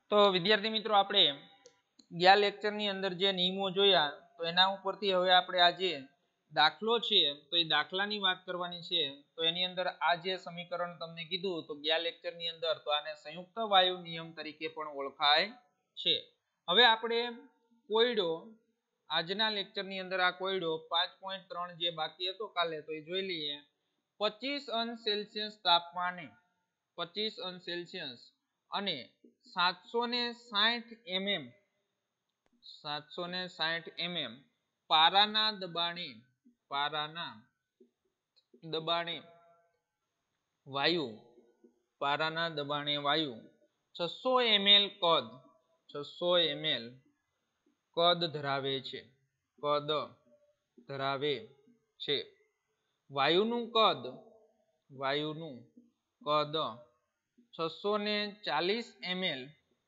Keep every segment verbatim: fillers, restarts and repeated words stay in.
તો વિદ્યાર્થી મિત્રો આપણે ગયા લેક્ચરની અંદર જે નિયમો જોયા તો એના ઉપરથી હવે આપણે આજે દાખલો છે તો એ દાખલાની વાત કરવાની છે। તો એની અંદર આ જે સમીકરણ તમને કીધું તો ગયા લેક્ચરની અંદર તો આને સંયુક્ત વાયુ નિયમ તરીકે પણ ઓળખાય છે। હવે આપણે કોયડો આજના લેક્ચરની અંદર આ કોયડો પાંચ પોઈન્ટ ત્રણ જે બાકી હતો કાલે તો એ જોઈ લઈએ। પચીસ અંશ સેલ્સિયસ તાપમાને પચીસ અંશ સેલ્સિયસ અને સાતસો ને સાઠ એમએમ સાતસો ને સાઠ એમએમ પારાના દબાણે પારાના દબાણે વાયુ પારાના દબાણે વાયુ છસો એમએલ કદ છસો એમએલ કદ ધરાવે છે કદ ધરાવે છે। વાયુનું કદ વાયુનું કદ છસો ને ચાલીસ એમએલ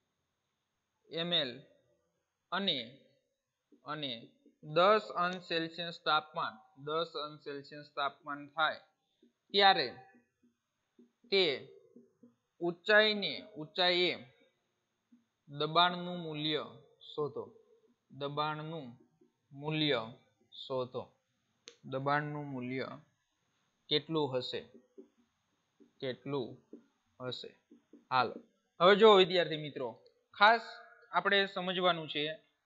એમએલ અને અને દસ અંશ સેલ્સિયસ તાપમાન દસ અંશ સેલ્સિયસ તાપમાન થાય ત્યારે તે ઊંચાઈને ઊંચાઈએ દબાણનું મૂલ્ય શોધો દબાણનું મૂલ્ય શોધો દબાણનું મૂલ્ય કેટલું હશે કેટલું હશે। હાલો હવે જો વિદ્યાર્થી મિત્રો ખાસ આપણે સમજવાનું છે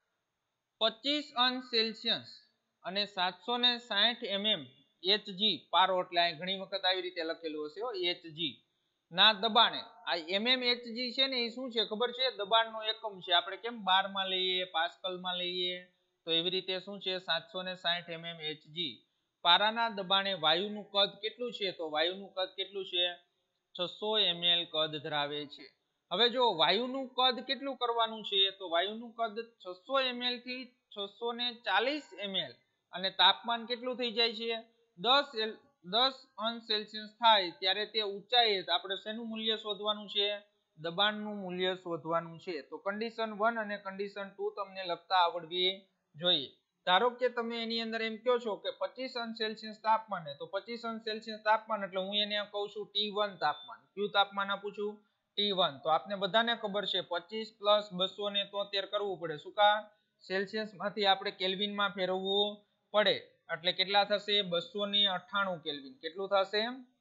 પચીસ અંશ સેલ્સિયસ અને સાતસો ને સાઠ એમએમ એચજી પારો એટલે અહીં ઘણી વખત આવી રીતે લખેલું હશે એચજી ના દબાણે આ એમએમ એચજી છે ને એ શું છે ખબર છે દબાણનો એકમ છે। આપણે કેમ બાર માં લઈએ પાસ્કલ માં લઈએ તો એવી રીતે શું છે સાતસો ને સાઠ એમએમ એચજી પારાના દબાણે વાયુનું કદ કેટલું છે તો વાયુનું કદ કેટલું છે છસો એમએલ કદ ધરાવે છે। હવે જો વાયુનું કદ કેટલું કરવાનું છે તો વાયુનું કદ છસો એમએલ થી છસો ને ચાલીસ એમએલ અને તાપમાન કેટલું થઈ જાય છે દસ દસ અંશ સેલ્સિયસ થાય ત્યારે તે ઊંચાઈએ આપણે શેનું મૂલ્ય શોધવાનું છે દબાણનું મૂલ્ય શોધવાનું છે। તો કન્ડિશન વન અને કન્ડિશન ટુ તમને લખતા આવડવી જોઈએ। ધારો કે તમે એની અંદર એમ કહો છો કે પચીસ અંશ સેલ્સિયસ તાપમાન તો પચીસ અંશ સેલ્સિયસ તાપમાન એટલે હું એને કહું છું ટી વન તાપમાન કયું તાપમાન આપું છું ટી વન તો આપને બધાને ખબર છે પચીસ પ્લસ બસો ને તોતેર કરવું પડે શું કા સેલ્સિયસ માંથી આપણે કેલ્વિન માં ફેરવવું પડે એટલે કેટલા થશે બસો ને અઠ્ઠાણું કેલ્વિન કેટલું થશે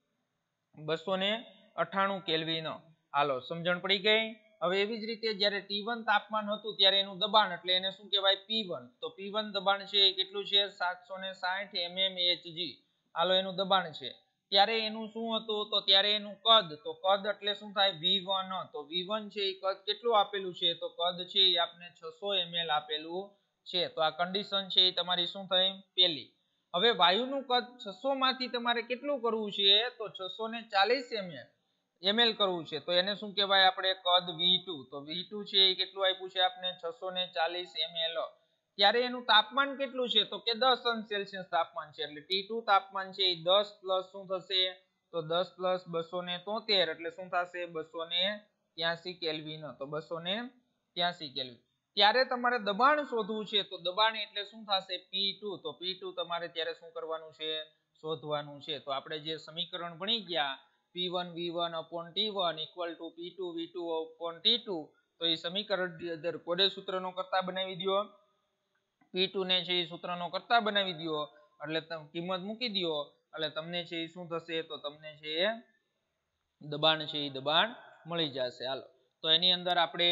બસો ને અઠ્ઠાણું કેલ્વિન। હાલો સમજણ પડી ગઈ। હવે એવી જ રીતે જ્યારે ટી વન તાપમાન હતું ત્યારે એનું દબાણ એટલે એને શું કહેવાય પી વન તો પી વન દબાણ છે એ કેટલું છે સાતસો ને સાઠ એમએમ એચજી હાલો એનું દબાણ છે ત્યારે એનું શું હતું તો ત્યારે એનું કદ તો કદ એટલે શું થાય વી વન તો વી વન છે એ કદ કેટલું આપેલું છે તો કદ છે એ આપણે છસો એમએલ આપેલું છે। તો આ કન્ડિશન છે એ તમારી શું થઈ પહેલી। હવે વાયુનું કદ છસો માંથી તમારે કેટલું કરવું છે તો છસો ને ચાલીસ એમએલ એમએલ કરવું છે તો એને શું કહેવાય આપણે કદ વી ટુ તો વી ટુ છે એ કેટલું આપ્યું છે આપણે છસો ને ચાલીસ એમએલ ત્યારે એનું તાપમાન કેટલું છે તો કે દસ અંશ સેલ્સિયસ તાપમાન છે એટલે ટી ટુ તાપમાન છે એ દસ પ્લસ શું થશે તો દસ પ્લસ બસો ને તોતેર એટલે શું થશે બસો ને ત્યાસી કેલ્વિન તો બસો ને ત્યાસી કેલ્વિન। ત્યારે તમારે દબાણ શોધવું છે તો દબાણ એટલે શું થશે પી ટુ તો પી ટુ તમારે ત્યારે શું કરવાનું છે શોધવાનું છે। તો આપણે જે સમીકરણ ભણી ગયા P one V one upon T one equal to P two V two upon T two તો એ સમીકરણ ની અંદર કોડે સૂત્રનો કરતા બનાવી દો પી ટુ ને છે એ સૂત્રનો કરતા બનાવી દો એટલે તમે કિંમત મૂકી દો એટલે તમને છે એ શું થશે તો તમને છે એ દબાણ છે એ દબાણ મળી જશે। હાલો તો એની અંદર આપણે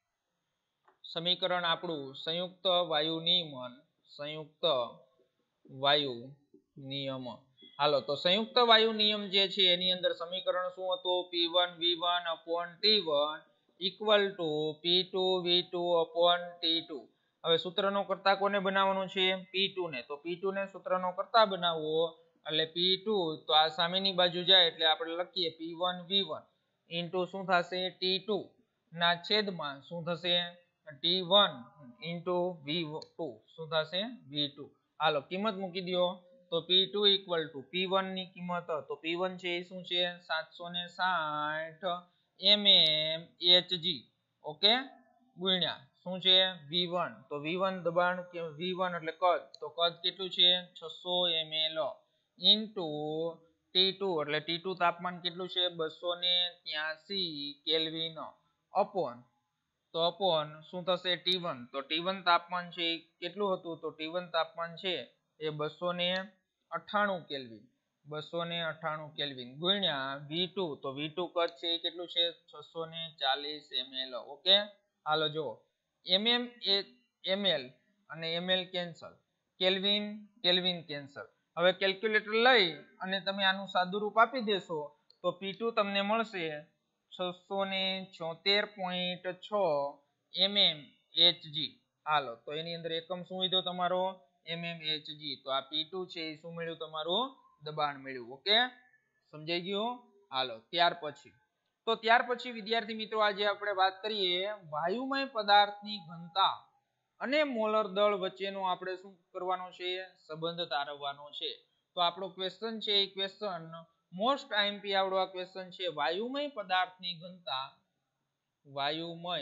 સમીકરણ આપણું સંયુક્ત વાયુ નિયમન સંયુક્ત વાયુ નિયમ હાલો તો સંયુક્ત વાયુ નિયમ જે છે એની અંદર સમીકરણ શું હતું P one V one upon T one equal to P two V two upon T two. હવે સૂત્રનો કરતા કોને બનાવવાનું છે પી ટુ ને તો પી ટુ ને સૂત્રનો કરતા બનાવવો એટલે પી ટુ તો આ સામેની બાજુ જાય એટલે આપણે લખીએ P one V one into શું થશે ટી ટુ ના છેદમાં શું થશે T one into V two શું થશે વી ટુ। હાલો કિંમત મૂકી દો તો P two equal to P one ની કિંમત તો પી વન છે એ શું છે સાતસો ને સાઠ એમએમ એચજી ઓકે ગુણ્યા શું છે વી વન તો વી વન દબાણ કે વી વન એટલે કદ તો કદ કેટલું છે છસો એમએલ into ટી ટુ એટલે ટી ટુ તાપમાન કેટલું છે બસો ને ત્યાસી કેલ્વિન upon તો અપોન શું થશે ટી વન, તો ટી વન તાપમાન છે કેટલું હતું, તો ટી વન તાપમાન છે એ બસો ને અઠ્ઠાણું કેલ્વિન બસો ને અઠ્ઠાણું કેલ્વિન ગુણ્યા વી ટુ, તો વી ટુ કદ છે એ કેટલું છે છસો ને ચાલીસ એમએલ. ઓકે, હાલો જો એમએમ એ એમએલ અને ML cancel, kelvin kelvin cancel. હવે કેલ્ક્યુલેટર લઈ અને તમે આનું સાદુરૂપ આપી દેશો તો પી ટુ તમને મળશે છસો ને છોતેર પોઈન્ટ છ એમએમ એચજી. હાલો તો એની અંદર એકમ શું લીધો તમારો એમએમ એચજી, તો આ પી ટુ છે એ શું મળ્યું તમારું દબાણ મળ્યું. ઓકે, સમજાઈ ગયું. હાલો ત્યાર પછી તો ત્યાર પછી વિદ્યાર્થી મિત્રો આજે આપણે વાત કરીએ વાયુમય પદાર્થની ઘનતા અને મોલર દળ વચ્ચેનો આપણે શું કરવાનો છે સંબંધ તારવવાનો છે. તો આપણો ક્વેશ્ચન છે એ ક્વેશ્ચન મોસ્ટ આઈએમપી આવડો આ ક્વેશ્ચન છે વાયુમય પદાર્થની ઘનતા વાયુમય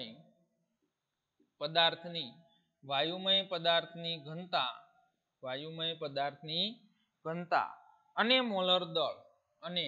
પદાર્થની વાયુમય પદાર્થની ઘનતા વાયુમય પદાર્થની ઘનતા અને મોલર દળ અને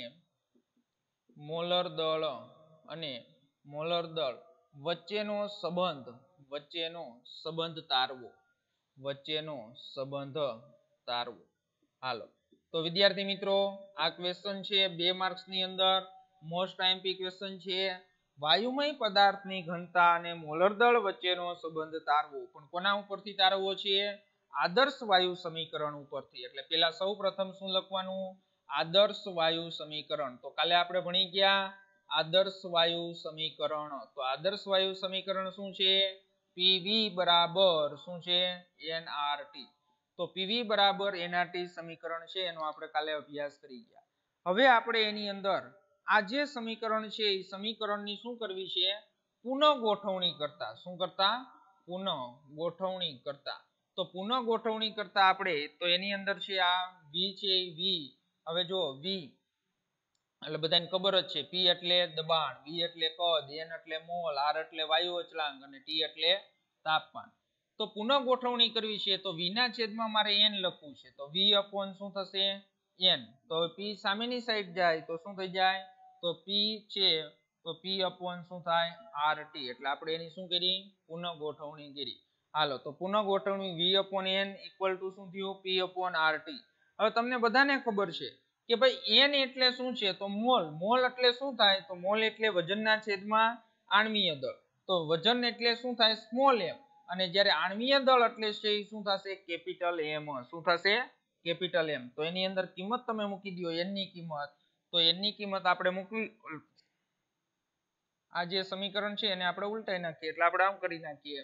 મોલર દળ અને મોલર દળ વચ્ચેનો સંબંધ વચ્ચેનો સંબંધ તારવો વચ્ચેનો સંબંધ તારવો. હાલો તો વિદ્યાર્થી મિત્રો આ ક્વેશ્ચન છે બે માર્ક્સ ની અંદર મોસ્ટ આઈએમપી ક્વેશ્ચન છે વાયુમય પદાર્થની ઘનતા અને મોલર દળ વચ્ચેનો સંબંધ તારવો. પણ કોના ઉપરથી તારવો છે આદર્શ વાયુ સમીકરણ ઉપરથી. એટલે પેલા સૌ પ્રથમ શું લખવાનું આદર્શ વાયુ સમીકરણ. તો કાલે આપણે ભણી ગયા આદર્શ વાયુ સમીકરણ. તો આદર્શ વાયુ સમીકરણ શું છે પીવી બરાબર શું છે એનઆરટી. તો પીવી બરાબર એનઆરટી સમીકરણ છે એનો આપણે કાલે અભ્યાસ કરી ગયા. હવે આપણે એની અંદર આ જે સમીકરણ છે એ સમીકરણની શું કરવી છે પુનઃ ગોઠવણી કરતા. શું કરતા પુનઃ ગોઠવણી કરતા. તો પુનઃ ગોઠવણી કરતા આપણે તો એની અંદર છે આ વી છે વી. હવે જો વી એટલે બધાને ખબર જ છે પી એટલે દબાણ, વી એટલે કદ, એન એટલે મોલ, આર એટલે વાયુ અચળાંક અને ટી એટલે તાપમાન. તો પુનઃ ગોઠવણી કરવી છે તો વી ના છેદમાં મારે એન લખવું છે તો વી અપોન શું થશે એન. તો પી સામેની સાઈડ જાય તો શું થઈ જાય તો પી છે તો પી અપોન શું થાય આર ટી. એટલે આપણે એની શું કરી પુનઃ ગોઠવણી કરી. હાલો તો પુનઃ ગોઠવણી V upon N equal to શું થયું પી અપોન આર ટી. હવે તમને બધાને ખબર છે કે ભાઈ એન એટલે શું છે તો મોલ. મોલ એટલે શું થાય તો મોલ એટલે વજનના છેદમાં આણ્વીય દળ. તો વજન એટલે શું થાય સ્મોલ એમ અને જ્યારે આણ્વીય દળ એટલે છે એ શું થશે કેપિટલ એમ. શું થશે કેપિટલ એમ. તો એની અંદર કિંમત તમે મૂકી દો એન ની કિંમત. તો એન ની કિંમત આપણે મૂકવી આ જે સમીકરણ છે એને આપણે ઉલટાઈ નાખીએ એટલે આપણે આમ કરી નાખીએ.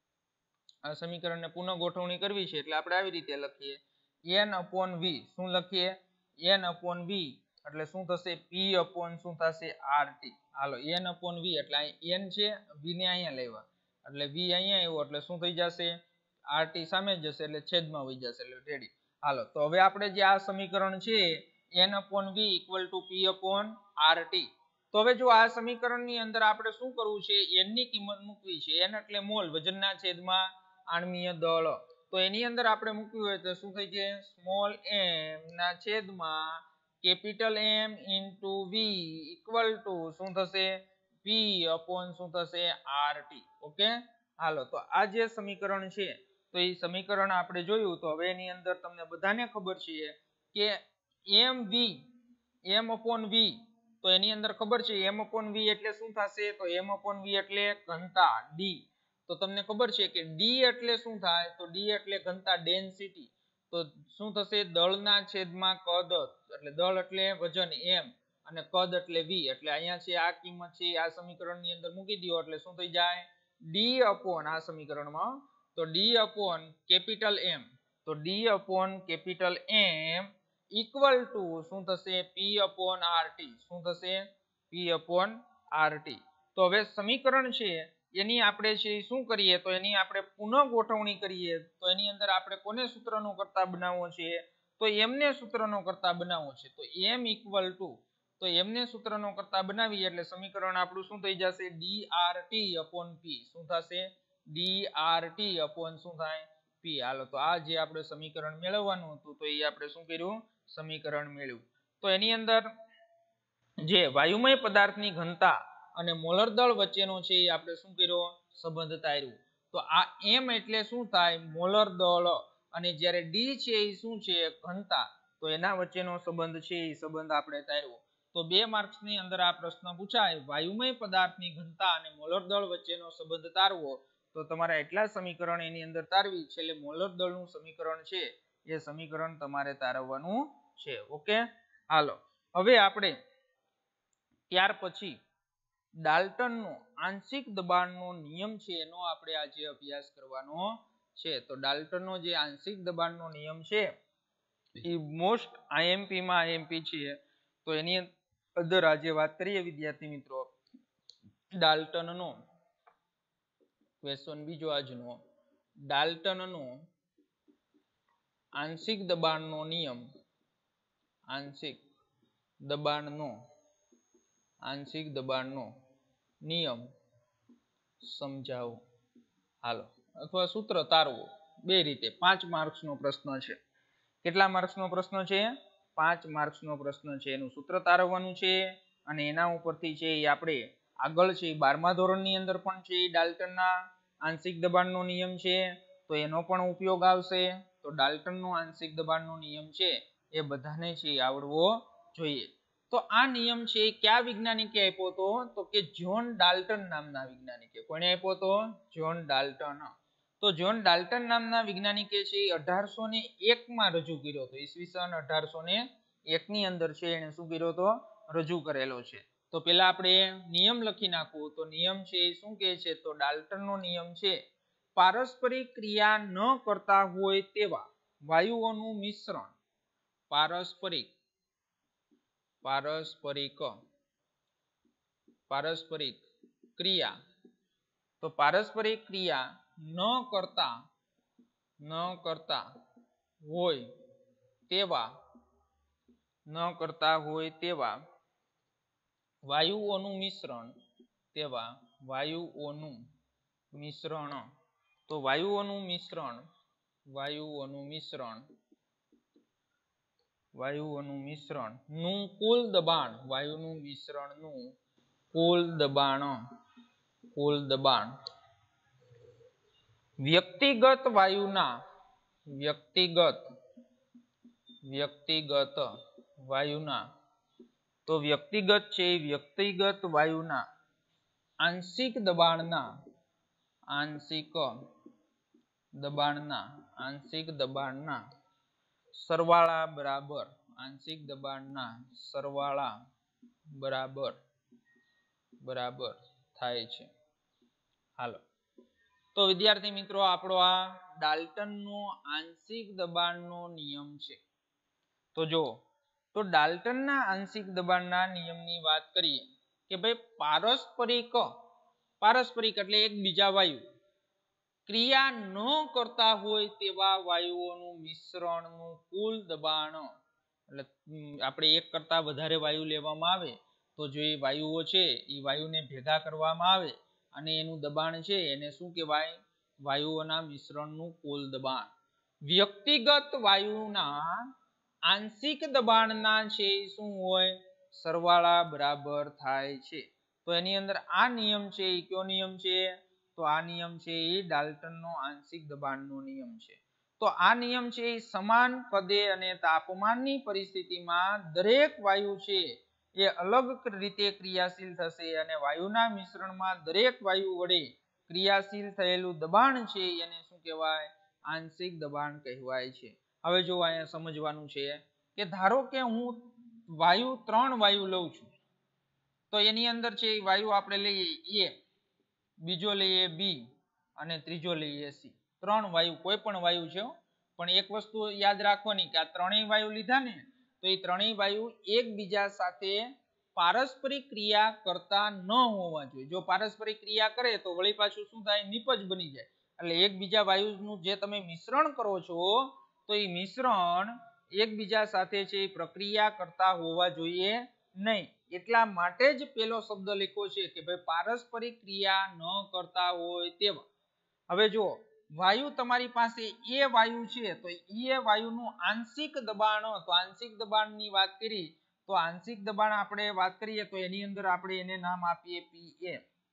આ સમીકરણને પુનઃ ગોઠવણી કરવી છે એટલે આપણે આવી રીતે લખીએ એન અપોન વી. શું લખીએ એન અપોન વી એટલે શું થશે પી અપોન શું થશે આર ટી. હાલો એન અપોન વી એટલે એન છે વી ને અહીંયા લેવા એટલે વી અહીંયા આવ્યો એટલે શું થઈ જશે આર ટી સામે જશે એટલે છેદમાં વહી જશે એટલે રેડી. હાલો તો હવે આપણે જે આ સમીકરણ છે N upon V equal to P upon R T. તો હવે જો આ સમીકરણની અંદર આપણે શું કરવું છે એન ની કિંમત મૂકવી છે. એન એટલે મોલ વજનના છેદમાં આણ્વીય દળ. તો એની અંદર આપણે મૂકવું હોય તો શું થઈ જાય સ્મોલ એમ ના છેદમાં capital M into V equal to શું થશે પી અપોન શું થશે આર ટી. ઓકે, હાલો તો આ જે સમીકરણ છે તો એ સમીકરણ આપણે જોયું. તો હવે એની અંદર તમને બધાને ખબર છે કે એમ વી એમ અપોન વી. તો એની અંદર ખબર છે એમ અપોન વી એટલે શું થશે તો એમ અપોન વી એટલે ઘનતા ડી. તો તમને ખબર છે કે ડી એટલે શું થાય તો ડી એટલે ઘનતા ડેન્સિટી. તો શું થશે દળના છેદમાં કદ એટલે દળ એટલે વજન એમ અને કદ એટલે વી. એટલે અહીંયા છે આ કિંમત છે આ સમીકરણની અંદર મૂકી દો એટલે શું થઈ જાય ડી અપોન આ સમીકરણમાં તો ડી અપોન કેપિટલ એમ. તો D upon capital M equal to શું થશે પી અપોન આર ટી. શું થશે પી અપોન આર ટી. તો હવે સમીકરણ છે એની આપણે છે શું કરીએ તો એની આપણે પુનઃ ગોઠવણી કરીએ. તો એની અંદર આપણે કોને સૂત્રનો કરતા બનાવવો છે તો એમને સૂત્રનો કરતા બનાવવો છે. તો એમ ઇક્વલ ટુ તો એમને સૂત્રનો કરતા બનાવીએ એટલે સમીકરણ આપણું શું થઈ જશે D R T upon P. શું થશે ડી આર ટી અપોન શું થાય પી. હાલો તો આ જે આપણે સમીકરણ મેળવવાનું હતું તો એ આપણે શું કર્યું સમીકરણ મેળવ્યું. તો એની અંદર જે વાયુમય પદાર્થની ઘનતા અને મોલર દળ વચ્ચેનો છે એ આપણે શું કર્યો સંબંધ તાર્યો તો આ એમ એટલે શું થાય મોલર દળ અને જ્યારે ડી છે એ શું છે ઘનતા તો એના વચ્ચેનો સંબંધ છે એ સંબંધ આપણે તાર્યો તો બે માર્ક્સ ની અંદર આ પ્રશ્ન પૂછાય વાયુમય પદાર્થની ઘનતા અને મોલર દળ વચ્ચેનો સંબંધ તારવો તો તમારે એટલા સમીકરણ એની અંદર તારવી છેલ્લે મોલર દળનું સમીકરણ છે એ સમીકરણ તમારે તારવવાનું છે ઓકે હાલો હવે આપણે ત્યાર પછી ડાલ્ટનનો આંશિક દબાણનો નિયમ છે એનો આપણે આજે અભ્યાસ કરવાનો છે તો ડાલ્ટનનો જે આંશિક દબાણનો નિયમ છે એ મોસ્ટ આઈએમપી માં આઈએમપી છે તો એની અંદર આજે વાત કરીએ વિદ્યાર્થી મિત્રો ડાલ્ટનનો ક્વેશ્ચન બીજો આજનો ડાલ્ટનનો આંશિક દબાણનો નિયમ આંશિક દબાણનો આંશિક દબાણનો નિયમ સમજાવો હાલો અથવા સૂત્ર તારવો બે રીતે પાંચ માર્ક્સ નો પ્રશ્ન છે કેટલા માર્ક્સ નો પ્રશ્ન છે પાંચ માર્ક્સ નો પ્રશ્ન છે એનું સૂત્ર તારવવાનું છે અને એના ઉપરથી છે એ આપણે આગળ છે બારમા ધોરણની અંદર પણ છે ડાલ્ટનના આંશિક દબાણનો નિયમ છે તો એનો પણ ઉપયોગ આવશે તો ડાલ્ટનનો આંશિક દબાણનો નિયમ છે એ બધાને છે આવડવો જોઈએ તો આ નિયમ છે કયા વૈજ્ઞાનિકે આપ્યો હતો તો કે જ્હોન ડાલ્ટન નામના વૈજ્ઞાનિકે કોણે આપ્યો હતો જ્હોન ડાલ્ટન તો જ્હોન ડાલ્ટન નામના વૈજ્ઞાનિકે છે અઢારસો ને એક માં રજૂ કર્યો હતો ઈસવીસન અઢારસો ને એક ની અંદર છે એને શું કર્યો હતો રજૂ કરેલો છે તો પેલા આપણે નિયમ લખી નાખવું તો નિયમ છે એ શું કહે છે તો ડાલ્ટનનો નિયમ છે પારસ્પરિક ક્રિયા ન કરતા હોય તેવા વાયુઓનું મિશ્રણ પારસ્પરિક પારસ્પરિક પારસ્પરિક ક્રિયા તો પારસ્પરિક ક્રિયા ન કરતા ન કરતા હોય તેવા ન કરતા હોય તેવા વાયુઓનું મિશ્રણ તેવા વાયુઓનું મિશ્રણ તો વાયુઓનું મિશ્રણ વાયુઓનું મિશ્રણ વાયુઓનું મિશ્રણ નું કુલ દબાણ વાયુનું મિશ્રણનું કુલ દબાણ કુલ દબાણ વ્યક્તિગત વાયુના વ્યક્તિગત વ્યક્તિગત વાયુના તો વ્યક્તિગત છે વ્યક્તિગત વાયુના આંશિક દબાણના આંશિક દબાણના આંશિક દબાણના સરવાળા બરાબર આંશિક દબાણના સરવાળા બરાબર બરાબર થાય છે હાલો તો વિદ્યાર્થી મિત્રો આપણો આ ડાલ્ટનનો આંશિક દબાણનો નિયમ છે તો જો તો ડાલ્ટનના આંશિક દબાણના નિયમની વાત કરીએ કે ભાઈ પારસ્પરિક પારસ્પરિક એટલે એકબીજા વાયુ ક્રિયા ન કરતા હોય તેવા વાયુઓનું મિશ્રણનું કુલ દબાણ એટલે આપણે એક કરતા વધારે વાયુ લેવામાં આવે તો જો એ વાયુઓ છે એ વાયુને ભેગા કરવામાં આવે અને એનું દબાણ છે એને શું કહેવાય વાયુઓના મિશ્રણનું કુલ દબાણ વ્યક્તિગત વાયુના આંશિક દબાણના છે શું હોય સરવાળા બરાબર થાય છે તો એની અંદર આ નિયમ છે એ કયો નિયમ છે તો આ નિયમ છે એ ડાલ્ટનનો આંશિક દબાણનો નિયમ છે તો આ નિયમ છે એ સમાન કદે અને તાપમાનની પરિસ્થિતિમાં દરેક વાયુ છે એ અલગ રીતે ક્રિયાશીલ થશે અને વાયુના મિશ્રણમાં દરેક વાયુ વડે ક્રિયાશીલ થયેલું દબાણ છે એને શું કહેવાય આંશિક દબાણ કહેવાય છે હવે જો અહીંયા સમજવાનું છે કે ધારો કે હું વાયુ ત્રણ વાયુ લઉં છું તો એની અંદર છે એ વાયુ આપણે લઈએ એ બીજો લઈએ બી અને ત્રીજો લઈએ સી ત્રણ વાયુ કોઈ પણ વાયુ છે પણ એક વસ્તુ યાદ રાખવાની કે આ ત્રણેય વાયુ લીધા ને તો એ ત્રણેય વાયુ એકબીજા સાથે પારસ્પરિક ક્રિયા કરતા ન હોવા જોઈએ જો પારસ્પરિક ક્રિયા કરે તો વળી પાછું શું થાય નિપજ બની જાય એટલે એકબીજા વાયુનું જે તમે મિશ્રણ કરો છો તો એ મિશ્રણ એકબીજા સાથે છે એ પ્રક્રિયા કરતા હોવા જોઈએ નહીં એટલા માટે જ પેલો શબ્દ લખ્યો છે કે ભાઈ પારસ્પરિક ક્રિયા ન કરતા હોય તેવા હવે જો વાયુ તમારી પાસે એ વાયુ છે તો એ વાયુનું આંશિક દબાણ તો આંશિક દબાણની વાત કરી તો આંશિક દબાણ આપણે વાત કરીએ તો એની અંદર આપણે એને નામ આપીએ પી એ.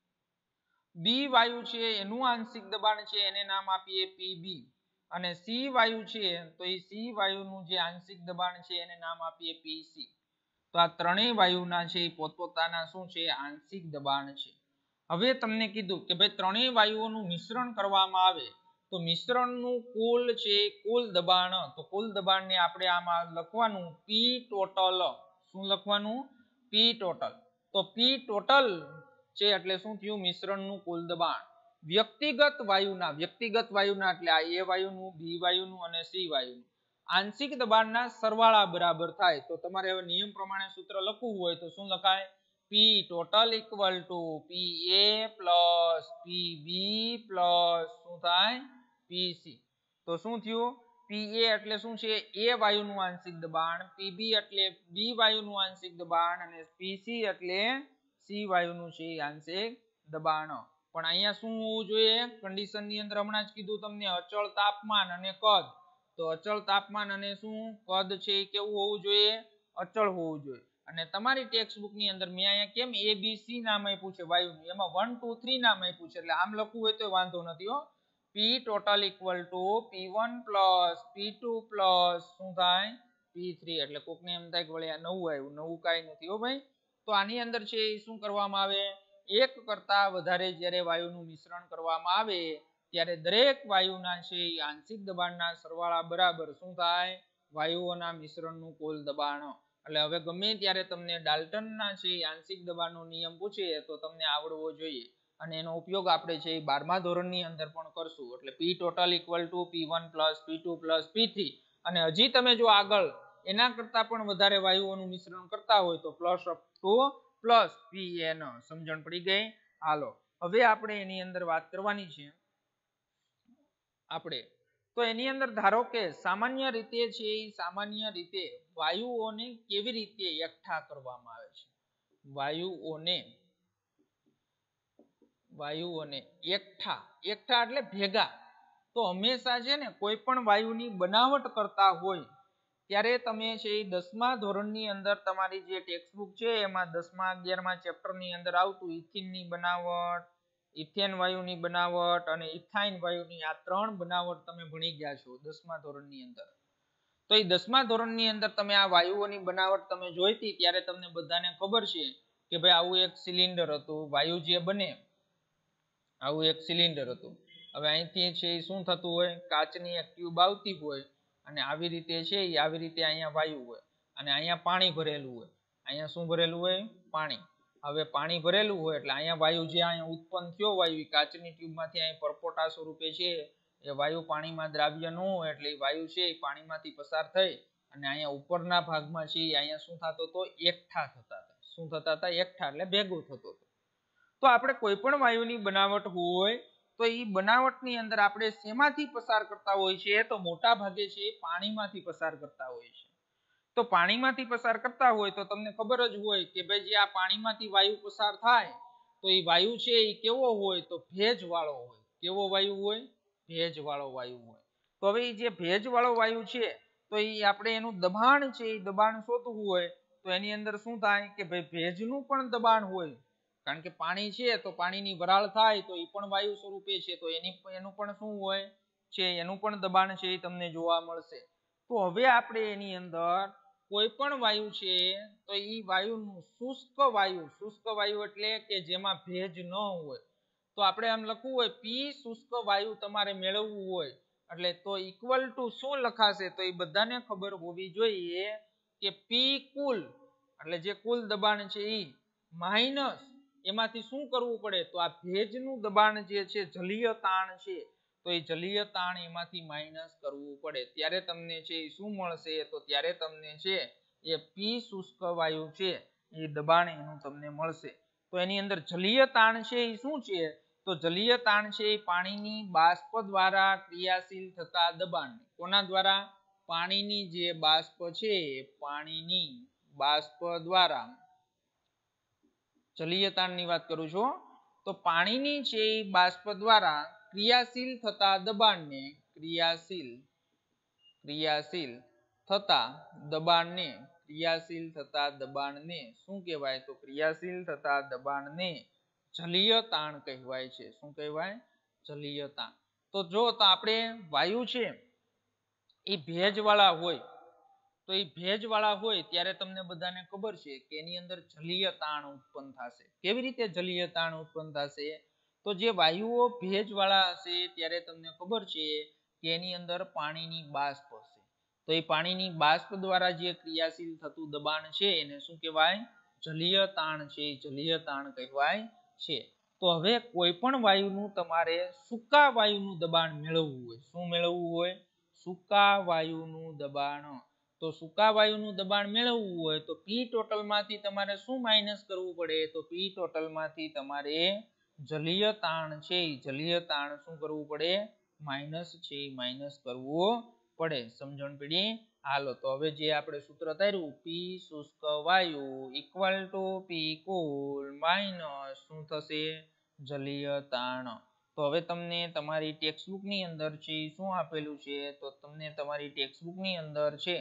બી વાયુ છે એનું આંશિક દબાણ છે એને નામ આપીએ પી બી. અને સી વાયુ છે તો એ સી વાયુનું જે આંશિક દબાણ છે એને નામ આપીએ પી સી. તો આ ત્રણેય વાયુના છે એ પોતપોતાના શું છે આંશિક દબાણ છે. હવે તમને કીધું કે ભાઈ ત્રણેય વાયુઓનું મિશ્રણ કરવામાં આવે તો મિશ્રણનું કુલ છે કુલ દબાણ, તો કુલ દબાણને આપણે આમાં લખવાનું પી ટોટલ. શું લખવાનું? P total. તો પી ટોટલ છે એટલે શું થયું મિશ્રણનું કુલ દબાણ. વ્યક્તિગત વાયુના વ્યક્તિગત વાયુના એટલે આ એ વાયુનું, બી વાયુનું અને સી વાયુનું આંશિક દબાણના સરવાળા બરાબર થાય. તો તમારે હવે નિયમ પ્રમાણે સૂત્ર લખવું હોય તો શું લખાય? P total equal to P A plus P B plus શું થાય પી સી. તો શું થયું? પી એ એટલે શું છે એ વાયુનું આંશિક દબાણ, પી બી એટલે બી વાયુનું આંશિક દબાણ અને પી સી એટલે સી વાયુનું છે આંશિક દબાણ. પણ અહીંયા શું હોવું જોઈએ? કન્ડિશન ની અંદર હમણાં જ કીધું તમને અચળ તાપમાન અને કદ. તો અચળ તાપમાન અને શું કદ છે એ કેવું હોવું જોઈએ? અચળ હોવું જોઈએ. અને તમારી ટેક્સ્ટ બુક ની અંદર મેં અહીંયા કેમ એ બી સી નામ આપ્યું છે વાયુનું, એમાં વન ટુ થ્રી નામ આપ્યું છે એટલે આમ લખવું હોય તો વાંધો નથી હો. P total equal to P one plus P two plus શું થાય પી થ્રી. એટલે કોકને એમ થાય કે વળી આ નવું આવ્યું, નવું કાંઈ નથી હો ભાઈ. તો આની અંદર છે એ શું કરવામાં આવે? એક કરતા વધારે જ્યારે વાયુનું મિશ્રણ કરવામાં આવે ત્યારે દરેક વાયુના છે એ આંશિક દબાણના સરવાળા બરાબર શું થાય? વાયુઓના મિશ્રણનું કુલ દબાણ. એટલે હવે ગમે ત્યારે તમને ડાલ્ટનના છે આંશિક દબાણનો નિયમ પૂછે તો તમને આવડવો જોઈએ અને એનો ઉપયોગ આપણે છે બારમા ધોરણની અંદર પણ કરશું. એટલે P total equal to P one plus P two plus P three. અને હજી તમે જો આગળ એના કરતા પણ વધારે વાયુઓનું મિશ્રણ કરતા હોય તો plus up to plus P N. સમજણ પડી ગઈ? હાલો હવે આપણે એની અંદર વાત કરવાની છે આપણે. તો એની અંદર ધારો કે સામાન્ય રીતે છે એ સામાન્ય રીતે વાયુઓને કેવી રીતે એકઠા કરવામાં આવે છે? વાયુઓને વાયુઓને એકઠા એકઠા એટલે ભેગા. તો હંમેશા છે ને કોઈ પણ વાયુની બનાવટ કરતા હોય ત્યારે તમે છે એ દસમા ધોરણની અંદર તમારી જે ટેક્સ્ટબુક છે એમાં દસમા અગિયારમા ચેપ્ટરની અંદર આવતું ઇથિનની બનાવટ, ઇથેન વાયુની બનાવટ અને ઇથાઇન વાયુની આ ત્રણ બનાવટ તમે ભણી ગયા છો દસમા ધોરણની અંદર. તો એ દસમા ધોરણની અંદર તમે આ વાયુઓની બનાવટ તમે જોઈતી ત્યારે તમને બધાને ખબર છે કે ભાઈ આવું એક સિલિન્ડર હતું, વાયુ જે બને આવું એક સિલિન્ડર હતું. હવે અહીંથી છે એ શું થતું હોય? કાચની એક ટ્યુબ આવતી હોય અને આવી રીતે છે એ આવી રીતે અહીંયા વાયુ હોય અને અહીંયા પાણી ભરેલું હોય. અહીંયા શું ભરેલું હોય? પાણી. હવે પાણી ભરેલું હોય એટલે અહીંયા વાયુ જે અહીંયા ઉત્પન્ન થયો વાયુ કાચની ટ્યુબમાંથી અહીં પરપોટા સ્વરૂપે છે એ વાયુ પાણીમાં દ્રાવ્ય ન હોય એટલે એ વાયુ છે એ પાણીમાંથી પસાર થઈ અને અહીંયા ઉપરના ભાગમાં છે અહીંયા શું થતો હતો? એકઠા થતા હતા. શું થતા હતા? એકઠા એટલે ભેગું થતું હતું. તો આપણે કોઈ પણ વાયુની બનાવટ હોય તો એ બનાવટની અંદર આપણે શેમાંથી પસાર કરતા હોય છે? તો મોટા ભાગે છે પાણીમાંથી પસાર કરતા હોય છે. તો પાણીમાંથી પસાર કરતા હોય તો તમને ખબર જ હોય કે ભાઈ જે આ પાણીમાંથી વાયુ પસાર થાય તો એ વાયુ છે એ કેવો હોય? તો ભેજવાળો હોય. કેવો વાયુ હોય? ભેજવાળો વાયુ હોય. તો હવે જે ભેજવાળો વાયુ છે તો એ આપણે એનું દબાણ છે એ દબાણ શોધવું હોય તો એની અંદર શું થાય કે ભાઈ ભેજનું પણ દબાણ હોય. કારણ કે પાણી છે તો પાણીની વરાળ થાય તો એ પણ વાયુ સ્વરૂપે છે તો એની એનું પણ શું હોય છે? એનું પણ દબાણ છે એ તમને જોવા મળશે. તો હવે આપણે એની અંદર કોઈ પણ વાયુ છે તો એ વાયુનું શુષ્ક વાયુ, શુષ્ક વાયુ એટલે કે જેમાં ભેજ ન હોય તો આપણે આમ લખવું હોય પી શુષ્ક વાયુ તમારે મેળવવું હોય એટલે તો ઇક્વલ ટુ શું લખાશે? તો એ બધાને ખબર હોવી જોઈએ કે પી કુલ એટલે જે કુલ દબાણ છે એ માઇનસ એમાંથી શું કરવું પડે? તો આ ભેજનું દબાણ જે છે જલીય તાણ છે તો એ જલીય તાણ એમાંથી માઇનસ કરવું પડે ત્યારે તમને છે એ શું મળશે? તો ત્યારે તમને છે એ પી શુષ્ક વાયુ છે એ દબાણ એનું તમને મળશે. તો એની અંદર જલીય તાણ છે એ શું છે? તો જલીય તાણ છે એ પાણીની બાષ્પ દ્વારા ક્રિયાશીલ થતા દબાણ. કોના દ્વારા? પાણીની જે બાષ્પ છે પાણીની બાષ્પ દ્વારા જલીય તાણની વાત કરું છું. તો પાણીની છે એ બાષ્પ દ્વારા ક્રિયાશીલ થતા દબાણને ક્રિયાશીલ ક્રિયાશીલ થતા દબાણને ક્રિયાશીલ થતા દબાણને શું કહેવાય? તો ક્રિયાશીલ થતા દબાણને જલીય તાણ કહેવાય છે. શું કહેવાય? જલીય તાણ. તો જો તો આપણે વાયુ છે એ ભેજવાળા હોય તો એ ભેજવાળા હોય ત્યારે તમને બધાને ખબર છે કે એની અંદર જલીય તાણ ઉત્પન્ન થશે. કેવી રીતે જલીય તાણ ઉત્પન્ન થશે? તો જે વાયુઓ ભેજવાળા હશે ત્યારે તમને ખબર છે કે એની અંદર પાણીની બાષ્પ હશે. તો એ પાણીની બાષ્પ દ્વારા જે ક્રિયાશીલ થતું દબાણ છે એને શું કહેવાય? જલીય તાણ છે. જલીય તાણ કહેવાય છે. તો હવે કોઈ પણ વાયુનું તમારે સૂકા વાયુનું દબાણ મેળવવું હોય, શું મેળવવું હોય? સૂકા વાયુનું દબાણ. તો સૂકા વાયુનું દબાણ મેળવવું હોય તો પી ટોટલ માંથી તમારે શું માઇનસ કરવું પડે? તો પી ટોટલ માંથી તમારે જલીય તાણ છે જલીય તાણ શું કરવું પડે? માઇનસ છે માઇનસ કરવું પડે. સમજણ પડી? હાલો તો હવે જે આપણે સૂત્ર ધાર્યું પી શુષ્ક વાયુ ઇક્વલ ટુ પી કુલ માઇનસ શું થશે? જલીય તાણ. તો હવે તમને તમારી ટેક્સ્ટબુક ની અંદર છે શું આપેલું છે? તો તમને તમારી ટેક્સ્ટબુક ની અંદર છે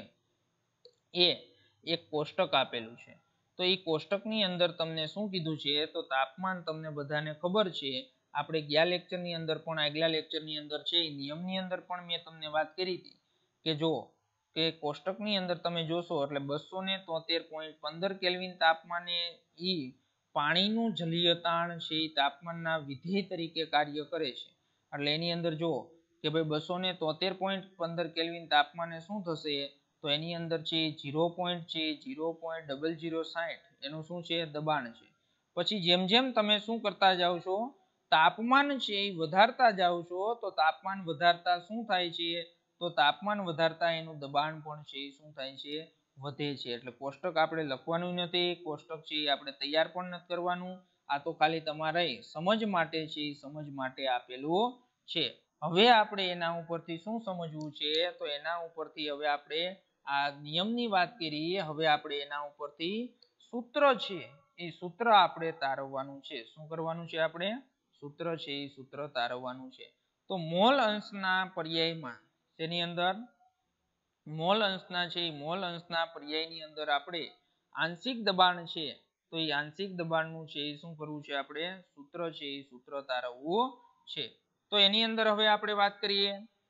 એ એક કોષ્ટક આપેલું છે. તો એ કોષ્ટકની અંદર તમને શું કીધું છે? તો તાપમાન તમને બધાને ખબર છે. આપણે ગયા લેક્ચરની અંદર પણ આગલા લેક્ચરની અંદર છે એ નિયમની અંદર પણ મેં તમને વાત કરી હતી કે જો કે કોષ્ટકની અંદર તમે જોશો એટલે બસો ને તોતેર પોઈન્ટ પંદર કેલ્વિન તાપમાને ઈ પાણીનું જલીય તાણ છે એ તાપમાનના વિધેય તરીકે કાર્ય કરે છે. એટલે એની અંદર જો કે ભાઈ બસો ને તોતેર પોઈન્ટ પંદર કેલ્વિન તાપમાને શું થશે? તો એની અંદર છે ઝીરો પોઈન્ટ છે ઝીરો પોઈન્ટ ડબલ ઝીરો સાઠ એનું શું છે? દબાણ છે. પછી જેમ જેમ તમે શું કરતા જાઓ છો? તાપમાન છે એ વધારતા જાઓ છો તો તાપમાન વધારતા શું થાય છે? તો તાપમાન વધારતા એનું દબાણ પણ છે શું થાય છે? વધે છે. એટલે કોષ્ટક આપણે લખવાનું નથી, કોષ્ટક છે આપણે તૈયાર પણ નથી કરવાનું. આ તો ખાલી તમારે સમજ માટે છે, સમજ માટે આપેલું છે. હવે આપણે એના ઉપરથી શું સમજવું છે? તો એના ઉપરથી હવે આપણે આ નિયમની વાત કરીએ. હવે આપણે એના ઉપરથી સૂત્ર છે એ સૂત્ર આપણે તારવવાનું છે. શું કરવાનું છે? આપણે સૂત્ર છે એ સૂત્ર તારવવાનું છે. તો મોલ અંશના પર્યાયમાં તેની અંદર મોલ અંશના છે મોલ અંશના પર્યાયની અંદર આપણે આંશિક દબાણ છે તો એ આંશિક દબાણનું છે એ શું કરવું છે? આપણે સૂત્ર છે એ સૂત્ર તારવવું છે. તો એની અંદર હવે આપણે વાત કરીએ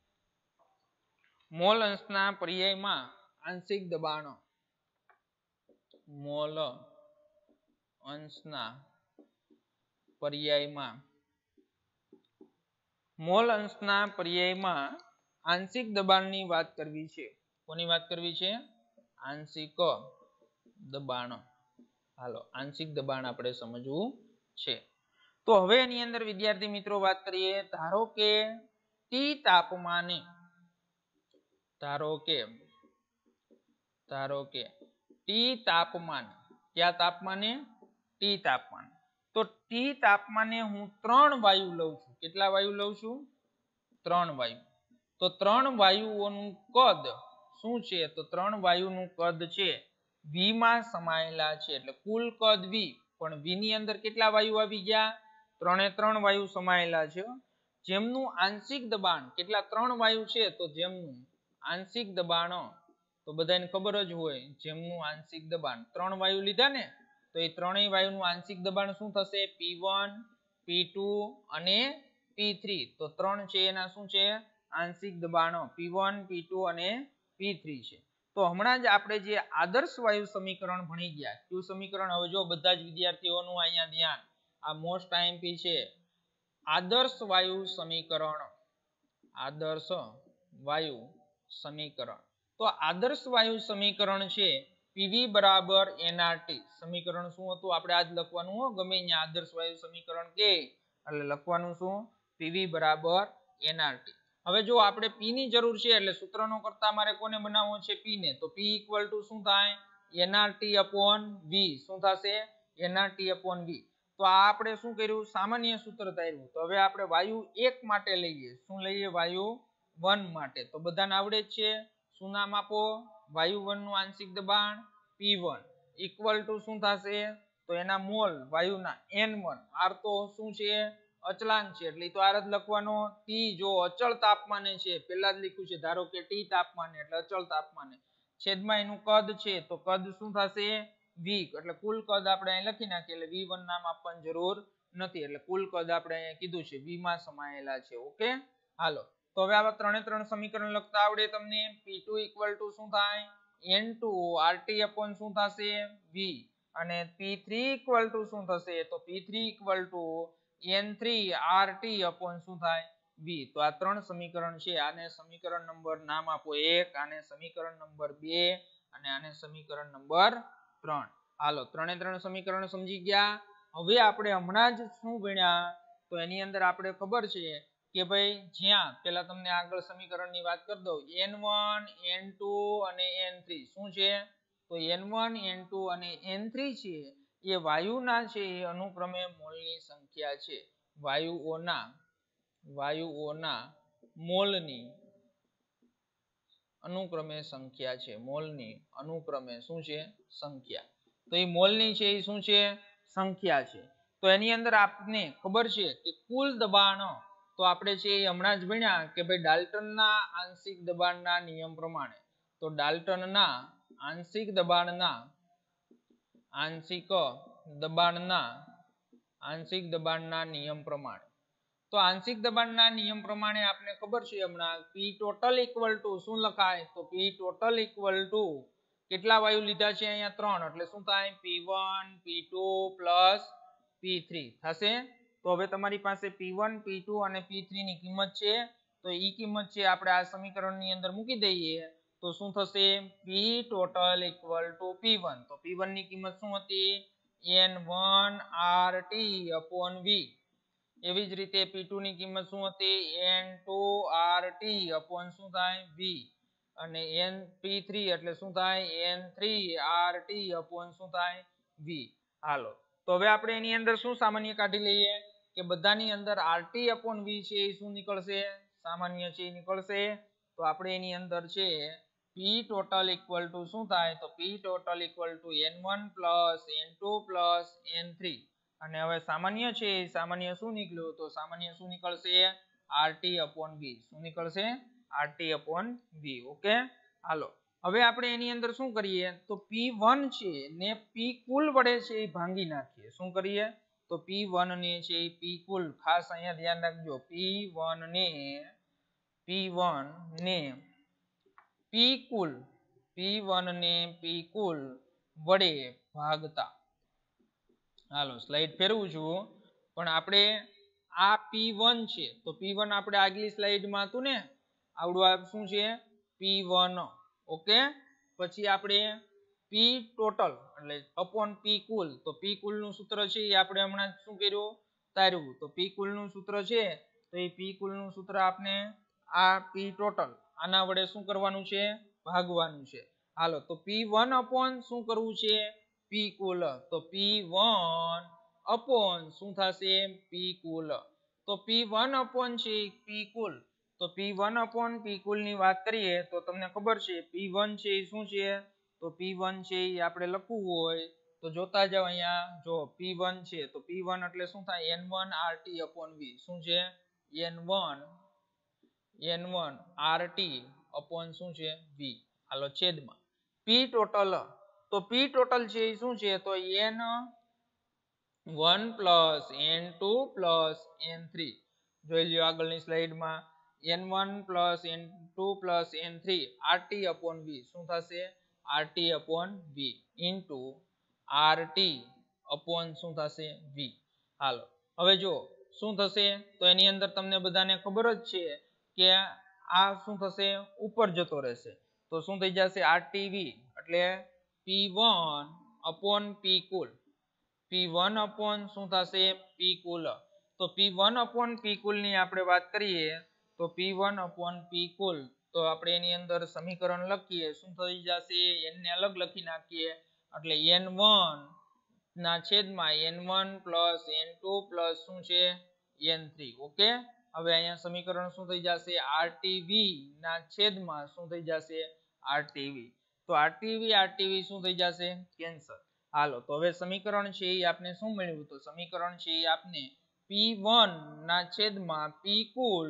મોલ અંશના પર્યાયમાં આંશિક દબાણ. મોલ અંશના પર્યાયમાં મોલ અંશના પર્યાયમાં આંશિક દબાણની વાત કરવી છે. કોની વાત કરવી છે? આંશિક દબાણ. હાલો આંશિક દબાણ આપણે સમજવું છે. તો હવે એની અંદર વિદ્યાર્થી મિત્રો વાત કરીએ. ધારો કે ટી તાપમાને ધારો કે ધારો કે ટી તાપમાન કયા તાપમાને? ટી તાપમાન. તો ટી તાપમાને હું ત્રણ વાયુ લઉં છું. કેટલા વાયુ લઉં છું? ત્રણ વાયુ. તો ત્રણ વાયુઓનું કદ શું છે? તો ત્રણ વાયુનું કદ છે વી માં સમાયેલા છે. એટલે કુલ કદ વી પણ વી ની અંદર કેટલા વાયુ આવી ગયા? ત્રણે ત્રણ વાયુ સમાયેલા છે. જેમનું આંશિક દબાણ કેટલા? ત્રણ વાયુ છે તો જેમનું આંશિક દબાણ તો બધાને ખબર જ હોય જેમનું આંશિક દબાણ ત્રણ વાયુ લીધા ને તો એ ત્રણેય વાયુનું આંશિક દબાણ શું થશે? પી વન પી ટુ અને પી થ્રી. તો ત્રણ છે એના શું છે? આંશિક દબાણો પી વન પી ટુ અને પી થ્રી છે. તો હમણાં જ આપણે જે આદર્શ વાયુ સમીકરણ ભણી ગયા કયું સમીકરણ? હવે જો બધા જ વિદ્યાર્થીઓનું અહીંયા ધ્યાન, આ મોસ્ટ આઈએમપી છે. આદર્શ વાયુ સમીકરણ. આદર્શ વાયુ સમીકરણ. તો આદર્શ વાયુ સમીકરણ છે પીવી બરાબર એનઆરટી. સમીકરણ શું હતું? આપણે આજ લખવાનું હો ગમે અહીંયા આદર્શ વાયુ સમીકરણ કે એટલે લખવાનું શું? પીવી બરાબર એનઆરટી. હવે જો આપણે પી ની જરૂર છે એટલે સૂત્રનો કરતા મારે કોને બનાવવો છે? પી ને. તો પી ઇક્વલ ટુ શું થાય? NRT upon V. શું થશે? NRT upon V. તો આ આપણે શું કર્યું? સામાન્ય સૂત્ર ધાર્યું. તો હવે આપણે વાયુ એક માટે લઈએ. શું લઈએ? વાયુ વન માટે. તો બધાને આવડે જ છે. શું નામ આપો? વાયુ વન નું આંશિક દબાણ પી વન ઇક્વલ ટુ શું થશે? તો એના મોલ વાયુના એન વન. આર તો શું છે? અચળાંક છે એટલે તો આર જ લખવાનો. ટી જો અચળ તાપમાને છે, પહેલા જ લખ્યું છે. ધારો કે ટી તાપમાને એટલે અચળ તાપમાને છેદમાં એનું કદ છે તો કદ શું થશે v, એટલે કુલ કદ આપણે અહીં લખી નાખીએ એટલે વી વન નામ આપવાની જરૂર નથી, એટલે કુલ કદ આપણે અહીંયા કીધું છે v માં સમાયેલા છે. ઓકે, હાલો તો હવે આવા ત્રણે ત્રણ સમીકરણ લખતા આવડે તમને. પી ટુ ઇક્વલ ટુ શું થાય એન ટુ આરટી અપોન શું થશે v, અને પી થ્રી ઇક્વલ ટુ શું થશે તો P three equal to N three RT upon શું થાય v. તો આ ત્રણ સમીકરણ છે, આને સમીકરણ નંબર નામ આપો એક, આને સમીકરણ નંબર બે, અને આને સમીકરણ નંબર ત્રણ. હાલો ત્રણે ત્રણ સમીકરણ સમજી ગયા. હવે આપણે હમણાં જ શું ભણ્યા તો એની અંદર આપણે ખબર છે કે ભાઈ જ્યાં પેલા તમને આગળ સમીકરણની વાત કરી દઉં, એન વન એન ટુ અને એન થ્રી શું છે તો એન વન એન ટુ અને એન થ્રી છે એ વાયુના છે એ અનુક્રમે મોલની સંખ્યા છે. વાયુઓના વાયુઓના મોલની અનુક્રમે સંખ્યા છે. મોલની અનુક્રમે શું છે સંખ્યા. તો એ મોલની છે એ શું છે સંખ્યા છે. તો એની અંદર આપને ખબર છે કે કુલ દબાણ તો આપણે છે એ હમણાં જ ભણ્યા કે ભાઈ ડાલ્ટનના આંશિક દબાણના નિયમ પ્રમાણે, તો ડાલ્ટનના આંશિક દબાણના આંશિક દબાણના આંશિક દબાણના નિયમ પ્રમાણે, તો આંશિક દબાણના નિયમ પ્રમાણે આપણે ખબર છે હમણાં પી ટોટલ ઇક્વલ ટુ શું લખાય તો પી ટોટલ ઇક્વલ ટુ કેટલા વાયુ લીધા છે અહીંયા ત્રણ, એટલે શું થાય P one P two plus P three થશે. તો હવે તમારી પાસે પી વન પી ટુ અને પી થ્રી ની કિંમત છે, તો ઈ કિંમત છે આપણે આ સમીકરણની અંદર મૂકી દઈએ તો શું થશે P total equal to P one, તો પી વન ની કિંમત શું હતી N one R T upon V. એવી જ રીતે પી ટુ ની કિંમત શું હતી N two R T upon શું થાય v, અને એન પી થ્રી એટલે શું થાય N three R T upon શું થાય v. હાલો તો હવે આપણે એની અંદર શું સામાન્ય કાઢી લઈએ કે બધાની અંદર આરટી અપોન v છે એ શું નીકળશે સામાન્ય છે એ નીકળશે. તો આપણે એની અંદર છે પી ટોટલ ઇક્વલ ટુ શું થાય તો P total equal to N one plus N two plus N three, અને હવે સામાન્ય છે સામાન્ય શું નીકળ્યું તો સામાન્ય શું નીકળશે આરટી અપોન v. શું નીકળશે આરટી અપોન v. ઓકે, હાલો હવે આપણે એની અંદર શું કરીએ તો પી વન છે ને પી કુલ વડે છે એ ભાંગી નાખીએ. શું કરીએ તો પી વન ને છે એ પી કુલ, ખાસ અહીંયા ધ્યાન રાખજો પી વન ને પી વન ને પી કુલ પી વન ને પી કુલ વડે ભાગતા. હાલો સ્લાઇડ ફેરવું છું, પણ આપણે આ પી વન છે તો પી વન આપણે આગલી સ્લાઇડમાં હતું ને આવડું આ શું છે પી વન. ઓકે, પછી આપણે પી ટોટલ એટલે અપોન પી કુલ, તો પી કુલ નું સૂત્ર છે એ આપણે હમણાં શું કર્યું તાર્યું, તો પી કુલ નું સૂત્ર છે તો એ પી કુલ નું સૂત્ર આપણે આ પી ટોટલ આના વડે શું કરવાનું છે ભાગવાનું છે. હાલો તો પી વન અપોન શું કરવું છે પી કુલ, તો પી વન અપોન શું થશે પી કુલ, તો પી વન અપોન છે પી કુલ, તો પી વન અપોન પી કુલ ની વાત કરીએ તો તમને ખબર છે પી વન છે એ શું છે તો પી વન છે એ આપણે લખવું હોય તો જોતા જાવ અહીંયા જો પી વન છે તો પી વન એટલે શું થાય N one R T upon v. શું છે N one N one R T upon શું છે v. હાલો છેદમાં પી ટોટલ, તો પી ટોટલ છે એ શું છે તો N one plus N two plus N three. જોઈ લ્યો આગળની સ્લાઇડમાં N one plus N two plus N three RT upon v. શું થશે RT upon v into RT upon શું થશે v. હાલો હવે જો શું થશે તો એની અંદર તમને બધાને ખબર જ છે કે આ શું થશે ઉપર જતો રહેશે, તો શું થઈ જશે આરટીવી એટલે પી વન અપોન પી કુલ, પી વન અપોન શું થશે પી કુલ, તો પી વન અપોન પી કુલ ની આપણે વાત કરીએ તો પી વન અપોન પી કુલ, તો આપણે એની અંદર સમીકરણ લખીએ શું થઈ જશે n ને અલગ લખી નાખીએ એટલે એન વન ના છેદમાં N one plus N two plus શું છે એન થ્રી. ઓકે, હવે અહીંયા સમીકરણ શું થઈ જશે આરટીવી ના છેદમાં શું થઈ જશે આરટીવી, તો આરટીવી આરટીવી શું થઈ જશે કેન્સલ. હાલો તો હવે સમીકરણ છે એ આપણે શું મેળવ્યું તો સમીકરણ છે એ આપણે પી વન ના છેદમાં પી કુલ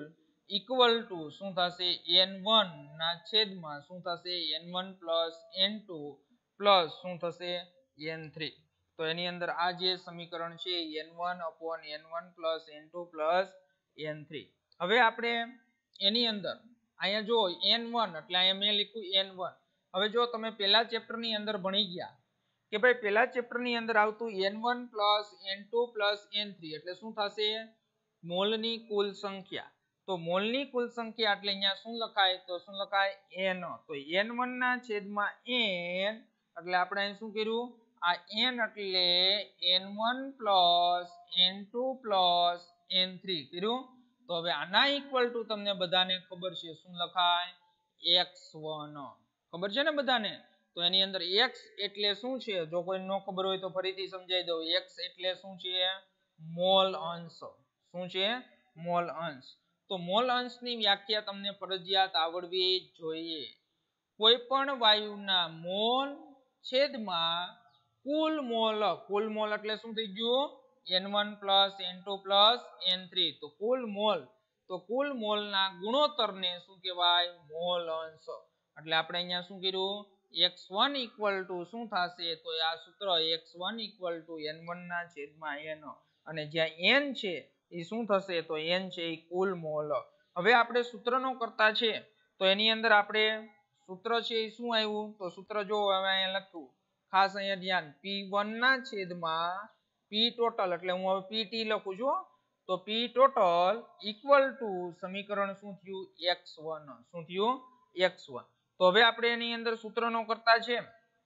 ઇક્વલ ટુ શું થશે એન વન ના છેદમાં શું થશે N one plus N two plus શું થશે એન થ્રી. તો એની અંદર આ જે સમીકરણ છે N one upon N one plus N two plus N three. હવે આપણે એની અંદર અહીંયા જો એન વન એટલે અહીંયા મેં લખ્યું એન વન. હવે જો તમે પહેલા ચેપ્ટર ની અંદર ભણી ગયા કે ભાઈ પહેલા ચેપ્ટર ની અંદર આવતું N one plus N two plus N three એટલે શું થશે મોલની કુલ સંખ્યા. તો મોલની કુલ સંખ્યા એટલે અહીંયા શું લખાય તો શું લખાય n. તો એન વન ના છેદમાં n એટલે આપણે અહીં શું કર્યું આ n એટલે N one plus N two plus N three કર્યું. તો હવે આના ઇક્વલ ટુ તમને બધાને ખબર છે શું લખાય એક્સ વન. ખબર છે ને બધાને? તો એની અંદર x એટલે શું છે જો કોઈ ન ખબર હોય તો ફરીથી સમજાવી દઉં. x એટલે શું છે મોલ અંશ. શું છે મોલ અંશ. તો મોલ અંશની વ્યાખ્યા તમને ફરજિયાત આવડવી જોઈએ. કોઈ પણ વાયુના મોલ છેદમાં કુલ મોલ. કુલ મોલ એટલે શું થઈ ગયું N one plus N two plus N three. તો કુલ મોલ તો કુલ મોલના ગુણોત્તરને શું કહેવાય મોલ અંશ. એટલે આપણે અહીંયા શું કર્યું એક્સ વન ઇક્વલ ટુ શું થશે તો આ સૂત્ર X one equal to N one ના છેદમાં n અને જ્યાં n છે એ શું થશે તો n છે એ કુલ મોલ. હવે આપણે સૂત્રનો કરતા છે તો એની અંદર આપણે સૂત્ર છે એ શું આવ્યું તો સૂત્ર જો હવે અહીંયા લખું ખાસ અહીંયા ધ્યાન પી વન ના છેદમાં p ટોટલ એટલે હું હવે પીટી લખું છું. તો p ટોટલ ઇક્વલ ટુ સમીકરણ શું થયું એક્સ વન. શું થયું એક્સ વન. તો હવે આપણે એની અંદર સૂત્રનો કરતા છે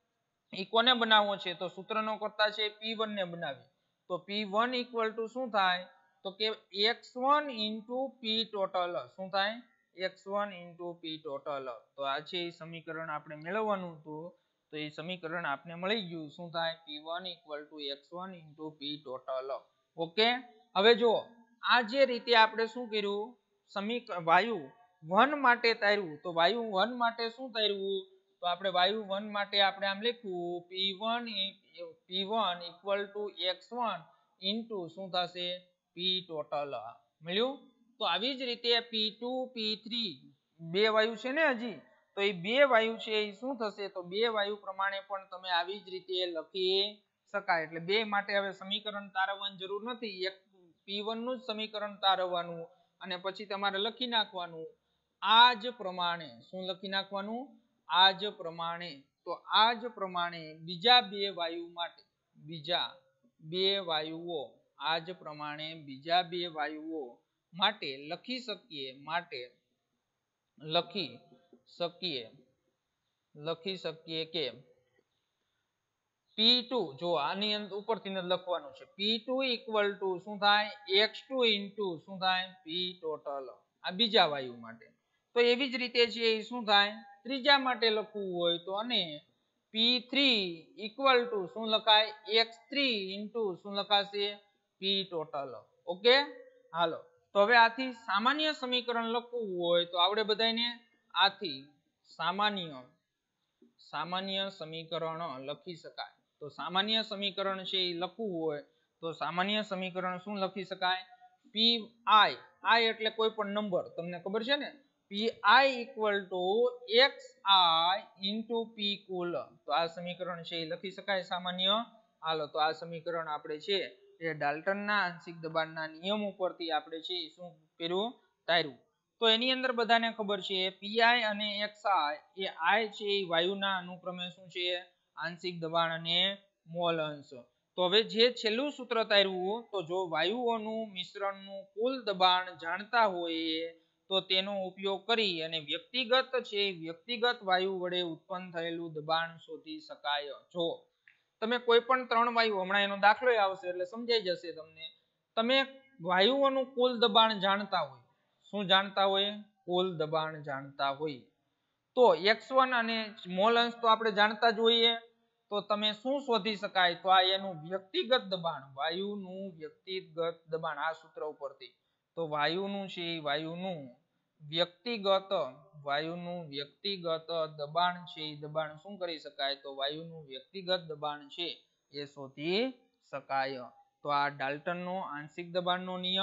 એ કોને બનાવવો છે તો સૂત્રનો કરતા છે પી વન ને બનાવીએ. તો પી વન ઇક્વલ ટુ શું થાય તો કે X one into P total. શું થાય X one into P total. તો આ છે એ સમીકરણ આપણે મેળવવાનું હતું. તો એ સમીકરણ આપણે મળી ગયું. શું થાય P one equal to X one into P total. Okay. હવે જો આ જે રીતે આપણે શું કર્યું સમીકરણ વાયુ વન માટે તાર્યું. તો વાયુ વન માટે શું તાર્યું તો આપણે વાયુ વન માટે આપણે આમ લખ્યું P one P one equal to X one into શું થશે પી ટોટલ. મળ્યું? તો આવી જ રીતે પી ટુ પી થ્રી બે વાયુ છે ને હજી તો એ બે વાયુ છે એ શું થશે તો બે વાયુ પ્રમાણે પણ તમે આવી જ રીતે લખી શકાય. એટલે બે માટે હવે સમીકરણ તારવવાની જરૂર નથી. એક પી વન નું જ સમીકરણ તારવવાનું અને પછી તમારે લખી નાખવાનું આ જ પ્રમાણે. શું લખી નાખવાનું આ જ પ્રમાણે. તો આ જ પ્રમાણે બીજા બે વાયુ માટે બીજા બે વાયુઓ આ જ પ્રમાણે બીજા બે વાયુઓ માટે લખી શકીએ માટે લખી શકીએ લખી શકીએ કે પી ટુ જો આની અંદર ઉપરથી જ લખવાનું છે પી ટુ ઇક્વલ ટુ શું થાય એક્સ ટુ ઇન્ટુ શું થાય પી ટોટલ. આ બીજા વાયુ માટે. તો એવી જ રીતે છે એ શું થાય ત્રીજા માટે લખવું હોય તો અને પી થ્રી ઇક્વલ ટુ શું લખાય એક્સ થ્રી ઇન્ટુ શું લખાશે પી ટોટલ. ઓકે. હાલો તો હવે આથી સામાન્ય સમીકરણ લખવું હોય તો આપણે બધાને આથી સામાન્ય સામાન્ય સમીકરણ લખી શકાય. તો સામાન્ય સમીકરણ છે એ લખવું હોય તો સામાન્ય સમીકરણ શું લખી શકાય પી આઈ આઈ એટલે કોઈ પણ નંબર તમને ખબર છે ને P I equal to X I into P કુલ. તો આ સમીકરણ છે એ લખી શકાય સામાન્ય. હાલો તો આ સમીકરણ આપણે છે એ ડાલ્ટનના આંશિક દબાણના નિયમ ઉપરથી આપણે છે એ શું કર્યું તાર્યું. તો એની અંદર બધાને ખબર છે પીઆઈ અને એક્સઆઈ એ આઈ છે એ વાયુના અનુક્રમે શું છે આંશિક દબાણ અને મોલ અંશ. તો હવે જે છેલ્લું સૂત્ર તાર્યું તો જો વાયુઓનું મિશ્રણનું કુલ દબાણ જાણતા હોય તો તેનો ઉપયોગ કરી અને વ્યક્તિગત છે વ્યક્તિગત વાયુ વડે ઉત્પન્ન થયેલું દબાણ શોધી શકાય. જો તમે કોઈ પણ ત્રણ વાયુ હમણાં એનો દાખલો આવશે એટલે સમજાઈ જશે તમને. તમે વાયુઓનું કુલ દબાણ જાણતા હોય શું જાણતા હોય કુલ દબાણ જાણતા હોય તો એક્સ વન અને મોલ અંશ તો આપણે જાણતા જ હોઈએ. તો તમે શું શોધી શકાય તો આ એનું વ્યક્તિગત દબાણ વાયુનું વ્યક્તિગત દબાણ આ સૂત્ર ઉપરથી. તો વાયુનું છે વાયુનું વ્યક્તિગત વાયુનું વ્યક્તિગત દબાણ છે એ દબાણ શું કરી શકાય તો વાયુનું વ્યક્તિગત દબાણ છે એ શોધી શકાય. તો આ ડાલ્ટનનો આંશિક દબાણનો નિયમ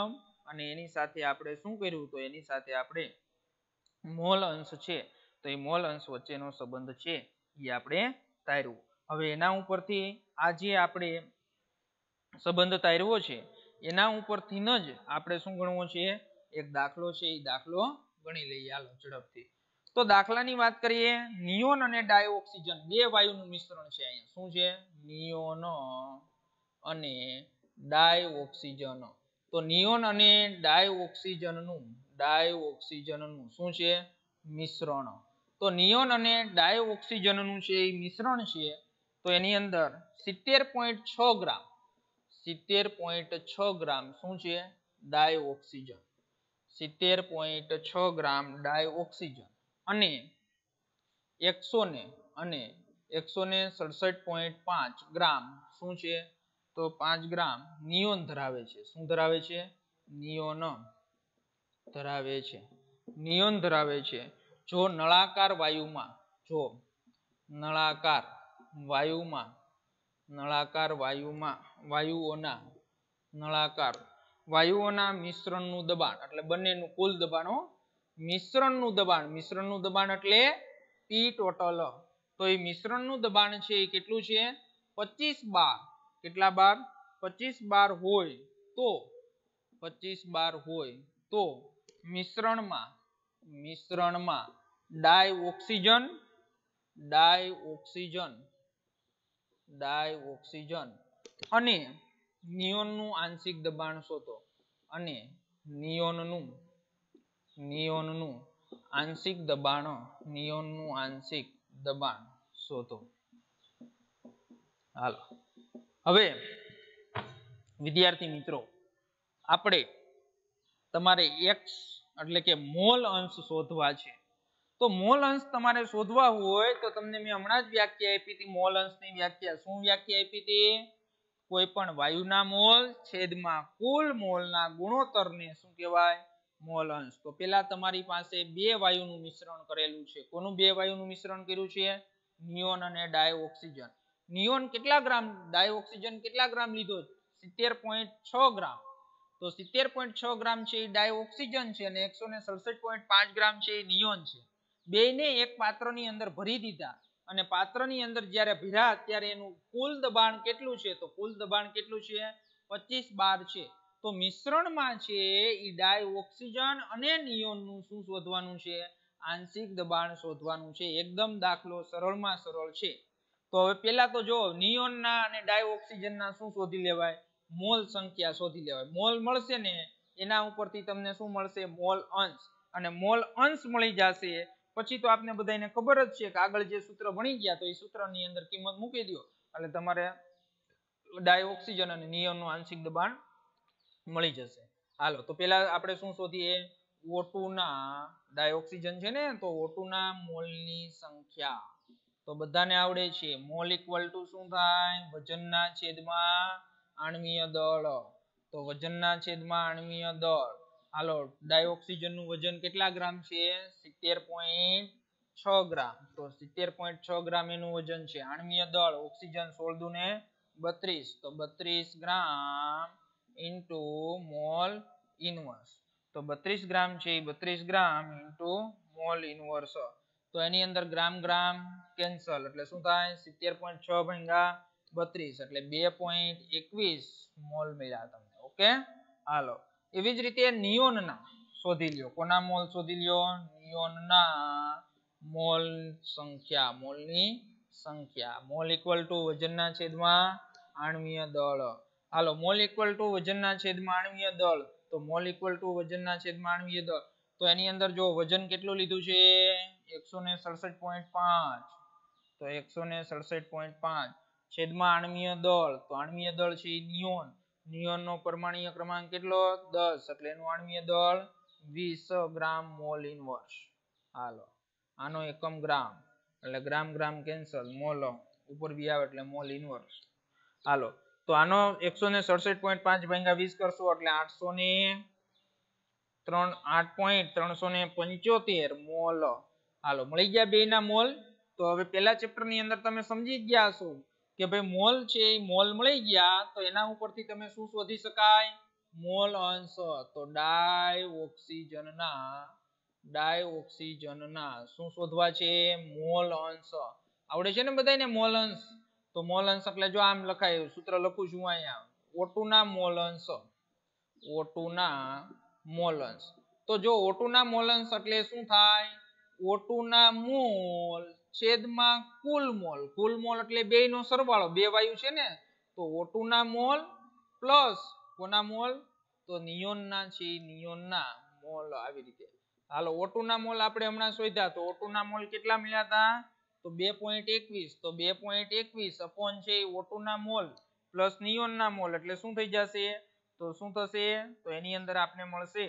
અને એની સાથે આપણે શું કર્યું તો એની સાથે આપણે મોલ અંશ છે તો એ મોલ અંશ વચ્ચેનો સંબંધ છે એ આપણે તાર્યું. હવે એના ઉપરથી આ જે આપણે સંબંધ તાર્યો છે એના ઉપરથી જ આપણે શું ગણવો છે એક દાખલો છે એ દાખલો ગણી લઈએ. હાલો ઝડપથી. તો દાખલાની વાત કરીએ. નિયોન અને ડાયઓક્સિજન બે વાયુનું મિશ્રણ છે. અહીંયા શું છે નિયોન અને ડાયઓક્સિજન. તો નિયોન અને ડાયઓક્સિજનનું ડાયઓક્સિજનનું શું છે મિશ્રણ. તો નિયોન અને ડાયઓક્સિજનનું છે એ મિશ્રણ છે તો એની અંદર સિત્તેર પોઈન્ટ છ ગ્રામ સિત્તેર પોઈન્ટ છ ગ્રામ શું છે ડાયઓક્સિજન. સિત્તેર પોઈન્ટ છ ગ્રામ ડાયઓક્સિજન અને એકસો ને અને એકસો ને સડસઠ પોઈન્ટ પાંચ ગ્રામ શું છે તો પાંચ ગ્રામ નિયોન ધરાવે છે. શું ધરાવે છે નિયોન ધરાવે છે નિયોન ધરાવે છે. જો નળાકાર વાયુમાં જો નળાકાર વાયુમાં નળાકાર વાયુમાં વાયુઓના નળાકાર વાયુઓના મિશ્રણનું દબાણ એટલે બંનેનું કુલ દબાણ મિશ્રણનું દબાણ મિશ્રણનું દબાણ એટલે પી ટોટલ. તો એ મિશ્રણનું દબાણ છે એ કેટલું છે પચીસ બાર. કેટલા બાર પચીસ બાર હોય તો પચીસ બાર હોય તો મિશ્રણમાં મિશ્રણમાં ડાયઓક્સિજન ડાયઓક્સિજન ડાયઓક્સિજન અને નિયોનનું આંશિક દબાણ શોધો અને નિયોનનું નિયોનનું આંશિક દબાણ નિયોનનું આંશિક દબાણ શોધો. હાલો હવે વિદ્યાર્થી મિત્રો આપણે તમારે x એટલે કે મોલ અંશ શોધવા છે. તો મોલ અંશ તમારે શોધવા હોય તો તમને મેં હમણાં જ વ્યાખ્યા આપી હતી મોલ અંશની વ્યાખ્યા. શું વ્યાખ્યા આપી હતી કોઈ પણ વાયુના મોલ છેદમાં કુલ મોલના ગુણોત્તરને શું કહેવાય મોલ અંશ. તો પેલા તમારી પાસે બે વાયુનું મિશ્રણ કરેલું છે. કોનું બે વાયુનું મિશ્રણ કર્યું છે નિયોન અને ડાયઓક્સિજન. નિયોન કેટલા ગ્રામ ડાયઓક્સિજન કેટલા ગ્રામ લીધો સિત્તેર પોઈન્ટ છ ગ્રામ. તો સિત્તેર પોઈન્ટ છ ગ્રામ છે એ ડાયઓક્સિજન છે અને એકસો ને સડસઠ પોઈન્ટ પાંચ ગ્રામ છે એ નિયોન છે. બેયને એક પાત્રની અંદર ભરી દીધા અને પાત્રની અંદર જ્યારે ભર્યા ત્યારે એનું કુલ દબાણ કેટલું છે તો કુલ દબાણ કેટલું છે પચીસ બાર છે. તો મિશ્રણમાં છે એ ડાયઓક્સિજન અને નિયોનનું શું શોધવાનું છે આંશિક દબાણ શોધવાનું છે. એકદમ દાખલો સરળમાં સરળ છે. તો હવે પેલા તો જો નિયોનના અને ડાયઓક્સિજનના શું શોધી લેવાય મોલ સંખ્યા શોધી લેવાય. મોલ મળશે ને એના ઉપરથી તમને શું મળશે મોલ અંશ અને મોલ અંશ મળી જશે પછી તો આપને બધાને ખબર જ છે કે આગળ જે સૂત્ર ભણી ગયા તો એ સૂત્રની અંદર કિંમત મૂકી દો એટલે તમારે ડાયઓક્સિજન અને નિયોનનું આંશિક દબાણ મળી જશે. હાલો તો પેલા આપણે શું શોધીએ O ટુ ના ડાયઓક્સિજન છે ને તો O ટુ ના મોલની સંખ્યા તો બધાને આવડે છે. મોલ ઇક્વલ ટુ શું થાય વજનના છેદમાં આણ્વીય દળ. તો વજનના છેદમાં આણ્વીય દળ. હાલો ડાયઓક્સિજનનું વજન કેટલા ગ્રામ છે સિત્તેર પોઈન્ટ છ ગ્રામ. તો સિત્તેર પોઈન્ટ છ ગ્રામ એનું વજન છે. આણ્વીય દળ ઓક્સિજન સોળ દુને બત્રીસ તો બત્રીસ ગ્રામ ઇન્ટુ મોલ ઇનવર્સ. તો બત્રીસ ગ્રામ છે એ બત્રીસ ગ્રામ ઇન્ટુ મોલ ઇનવર્સ. તો એની અંદર ગ્રામ ગ્રામ કેન્સલ એટલે શું થાય સિત્તેર પોઈન્ટ છ ભાગ્યા બત્રીસ એટલે બે પોઈન્ટ એકવીસ મોલ મળ્યા તમને. ઓકે હાલો એવી જ રીતે નિયોનના શોધી લ્યો. કોના મોલ શોધી લ્યો નિયોનના મોલ સંખ્યા મોલની સંખ્યા. મોલ ઇક્વલ ટુ વજનના છેદમાં આણ્વીય દળ. હાલો મોલ ઇક્વલ ટુ વજનના છેદમાં આણ્વીય દળ. તો મોલ ઇક્વલ ટુ વજનના છેદમાં આણ્વીય દળ. તો એની અંદર જો વજન કેટલું લીધું છે એકસો ને સડસઠ પોઈન્ટ પાંચ. તો એકસો ને સડસઠ પોઈન્ટ પાંચ છેદમાં આણ્વીય દળ. તો આણ્વીય દળ છે એ નિયોન. નિયોનનો પરમાણ્વીય ક્રમાંક કેટલો દસ એટલે એનું આણ્વીય દળ વીસ ગ્રામ મોલ ઇનવર્સ. હાલો આનો એકમ ગ્રામ એટલે ગ્રામ ગ્રામ કેન્સલ મોલ ઉપર બી આવે એટલે મોલ ઇનવર્સ. હાલો તો આનો એકસો ને સડસઠ પોઈન્ટ પાંચ ભાગ્યા વીસ કરશો એટલે આઠસો ને ત્રણ આઠ પોઈન્ટ ત્રણસો ને પંચોતેર મોલ. હાલો મળી ગયા બે ના મોલ. તો હવે પેલા ચેપ્ટર ની અંદર તમે સમજી ગયા છો કે ભાઈ મોલ છે એ મોલ મળી ગયા તો એના ઉપરથી તમે શું શોધી શકાય મોલ અંશ તો ડાયઓક્સિજનના ડાયઓક્સિજનના શું શોધવા છે મોલ અંશ આવડે છે ને બધાને મોલ અંશ તો મોલ અંશ એટલે જો આમ લખાય સૂત્ર લખું છું અહીંયા O ટુ ના મોલ અંશ O ટુ ના મોલ અંશ તો જો O ટુ ના મોલ અંશ એટલે શું થાય O ટુ ના મોલ છેદમાં કુલ મોલ કુલ મોલ એટલે બેયનો સરવાળો બે વાયુ છે ને તો O ટુ ના મોલ પ્લસ કોના મોલ તો નિયોનના છે નિયોનના મોલ આવી રીતે હાલો O ટુ ના મોલ આપણે હમણાં શોધ્યા તો O ટુ ના મોલ કેટલા મળ્યા હતા તો બે પોઈન્ટ એકવીસ તો બે પોઈન્ટ એકવીસ અપોન છે O ટુ ના મોલ પ્લસ નિયોનના મોલ એટલે શું થઈ જશે તો શું થશે તો એની અંદર આપને મળશે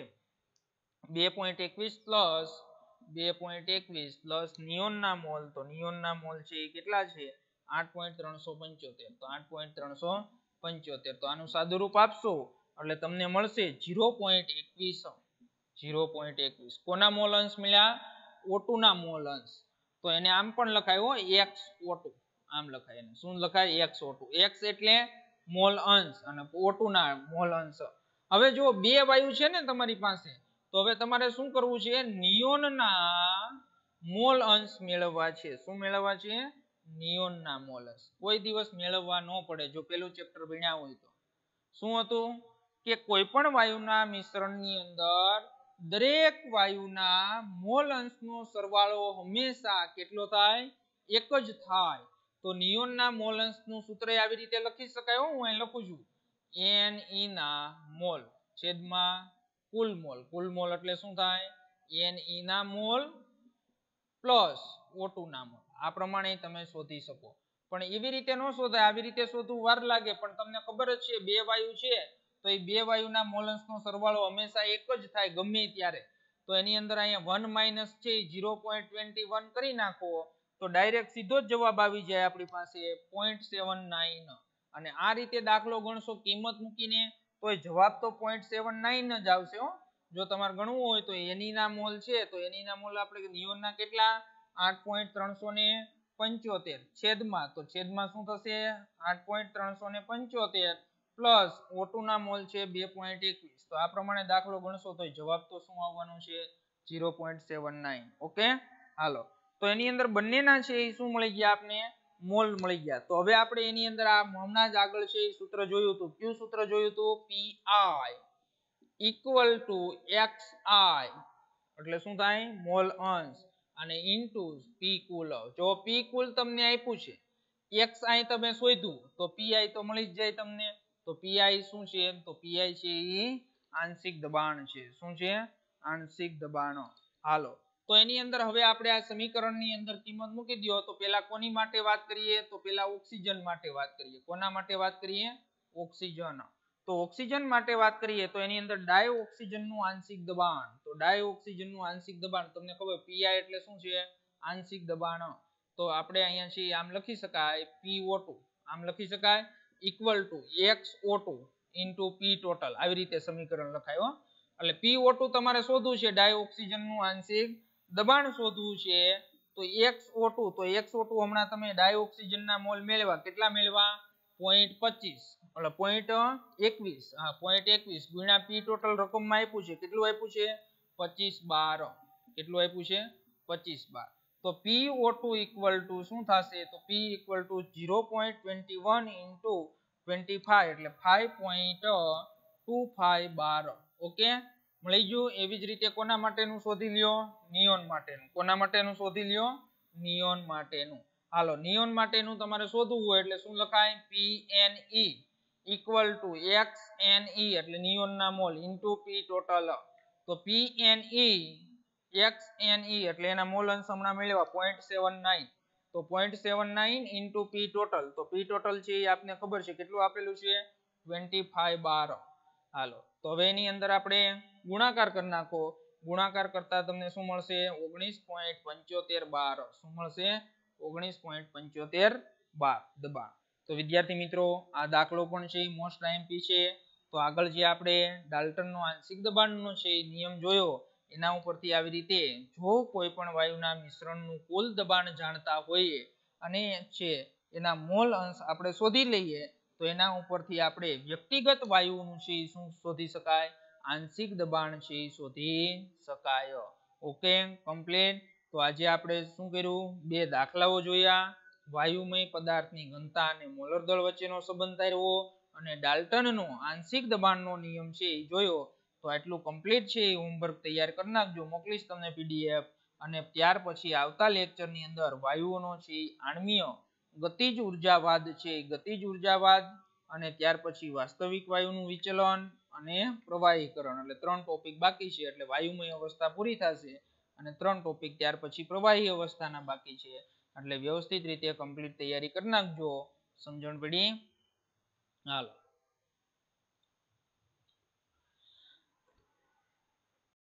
બે પોઈન્ટ એકવીસ પ્લસ બે પોઈન્ટ એકવીસ પ્લસ નિયોનના મોલ તો નિયોનના મોલ છે એ કેટલા છે આઠ પોઈન્ટ ત્રણસો પંચોતેર તો આઠ પોઈન્ટ ત્રણસો પંચોતેર તો આનું સાદુરૂપ આપશો એટલે તમને મળશે ઝીરો પોઈન્ટ એકવીસ ઝીરો પોઈન્ટ એકવીસ કોના મોલ અંશ મળ્યા O ટુ ના મોલ અંશ તો એને આમ પણ લખાય હો X O ટુ આમ લખાય એને શું લખાય X O ટુ X એટલે મોલ અંશ અને O ટુ ના મોલ અંશ હવે જો બે વાયુ છે ને તમારી પાસે તો હવે તમારે શું કરવું છે નિયોનના મોલ અંશ મેળવવા છે શું મેળવવા છે નિયોનના મોલ અંશ કોઈ દિવસ મેળવવા ન પડે જો પેલું ચેપ્ટર ભણ્યા હોય તો શું હતું કે કોઈ પણ વાયુના મિશ્રણની અંદર દરેક વાયુના મોલ અંશનો સરવાળો હંમેશા કેટલો થાય એક જ થાય તો નિયોનના મોલ અંશનું સૂત્ર આવી રીતે લખી શકાય હું અહીં લખું છું Ne ના મોલ છેદમાં કુલ મોલ કુલ મોલ એટલે શું થાય Ne ના મોલ પ્લસ O ટુ ના મોલ આ પ્રમાણે તમે શોધી શકો પણ એવી રીતે ન શોધાય આવી રીતે શોધવું વાર લાગે પણ તમને ખબર જ છે બે વાયુ છે તો એ બે વાયુના મોલ અંશનો સરવાળો હંમેશા એક જ થાય ગમે ત્યારે તો એની અંદર અહીંયા one માઈનસ છે ઝીરો પોઈન્ટ ટ્વેન્ટી વન કરી નાખો તો ડાયરેક્ટ સીધો જ જવાબ આવી જાય આપણી પાસે zero point seven nine અને આ રીતે દાખલો ગણશો કિંમત મૂકીને તો જવાબ તો zero point seven nine જ આવશે હો જો તમારે ગણવું હોય તો એની ના મોલ છે તો એની ના મોલ આપણે નિયોનના કેટલા આઠ પોઈન્ટ ત્રણસો પંચોતેર છેદમાં તો છેદમાં શું થશે આઠ પોઈન્ટ ત્રણસો પંચોતેર પ્લસ O ટુ ના મોલ છે બે પોઈન્ટ એકવીસ તો આ પ્રમાણે દાખલો ગણશો તો જવાબ તો શું આવવાનો છે zero point seven nine okay હાલો તો એની અંદર બંનેના છે એ શું મળી ગયા આપને મોલ મળી ગયા તો હવે આપણે એની અંદર આ હમણાં જ આગળ છે એ સૂત્ર જોયું હતું કયું સૂત્ર જોયું હતું Pi equal to Xi એટલે શું થાય મોલ અંશ અને ઇન્ટુ P કુલ જો P કુલ તમને આપ્યું છે Xi તમે શોધ્યું તો Pi તો મળી જ જાય તમને તો Pi શું છે તો Pi છે એ આંશિક દબાણ છે શું છે આંશિક દબાણ હાલો તો એની અંદર હવે આપણે આ સમીકરણની અંદર કિંમત મૂકી દો તો પેલા કોની માટે વાત કરીએ તો પેલા ઓક્સિજન માટે વાત કરીએ કોના માટે વાત કરીએ ઓક્સિજન તો ઓક્સિજન માટે વાત કરીએ તો એની અંદર ડાયઓક્સિજનનું આંશિક દબાણ તો ડાયઓક્સિજનનું આંશિક દબાણ તમને ખબર Pi એટલે શું છે આંશિક દબાણ તો આપણે અહીંયા છે આમ લખી શકાય P O ટુ આમ લખી શકાય equal to X O two into P total આવી રીતે સમીકરણ લખાય હો એટલે P O ટુ તમારે શોધવું છે ડાયઓક્સિજનનું આંશિક દબાણ શોધવું છે તો X O ટુ તો X O ટુ હમણાં તમે ડાયઓક્સિજનના મોલ મેળવ્યા કેટલા મેળવ્યા zero point two five એટલે zero point two one હા zero point two one ગુણ્યા P total રકમમાં આપ્યું છે કેટલું આપ્યું છે પચીસ બાર કેટલું આપ્યું છે પચીસ બાર તો P O two equal to શું થશે તો P equal to zero point two one into twenty-five એટલે five point two five બાર ઓકે મળી ગયું એવી જ રીતે કોના માટેનું શોધી લ્યો નિયોન માટેનું કોના માટેનું શોધી લ્યો નિયોન માટેનું હાલો નિયોન માટેનું તમારે શોધવું હોય એટલે શું લખાય P N E equal to X N E એટલે નિયોનના મોલ into P total તો P N E X N E એટલે એના મોલ અંશ હમણાં મેળવ્યા zero point seven nine તો zero point seven nine into P total તો P total છે એ આપને ખબર છે કેટલું આપેલું છે twenty-five બાર હાલો તો હવે એની અંદર આપણે ગુણાકાર કરી નાખો ગુણાકાર કરતા તમને શું મળશે ઓગણીસ પોઈન્ટ પંચોતેર બાર શું મળશે ઓગણીસ પોઈન્ટ પંચોતેર બાર દબાણ તો વિદ્યાર્થી મિત્રો આ દાખલો પણ છે મોસ્ટ આઈએમપી છે તો આગળ જે આપણે ડાલ્ટનનો આંશિક દબાણનો છે નિયમ જોયો એના ઉપરથી આવી રીતે જો કોઈ પણ વાયુના મિશ્રણનું કુલ દબાણ જાણતા હોઈએ અને છે એના મોલ અંશ આપણે શોધી લઈએ તો એના ઉપરથી આપણે વ્યક્તિગત વાયુઓનું છે એ શું શોધી શકાય? આંશિક દબાણ છે એ શોધી શકાય. Okay, complete. તો આજે આપણે શું કર્યું? બે દાખલાઓ જોયા. વાયુમય પદાર્થની ઘનતા અને મોલર દળ વચ્ચેનો સંબંધ તારવો અને ડાલ્ટનનો આંશિક દબાણનો નિયમ છે એ જોયો. તો આટલું કમ્પ્લીટ છે. એ હોમવર્ક તૈયાર કરી નાખજો, મોકલીશ તમને પીડીએફ. અને ત્યાર પછી આવતા લેક્ચરની અંદર વાયુઓનો છે આણ્વીય ગતિજ ઉર્જાવાદ છે, ગતિજ ઉર્જાવાદ, અને ત્યાર પછી વાસ્તવિક વાયુનું વિચલન અને પ્રવાહીકરણ, એટલે ત્રણ ટોપિક બાકી છે. એટલે વાયુમય અવસ્થા પૂરી થશે અને ત્રણ ટોપિક ત્યાર પછી પ્રવાહી અવસ્થાના બાકી છે. એટલે વ્યવસ્થિત રીતે કમ્પ્લીટ તૈયારી કરી નાખજો. સમજણ પડી? હાલો.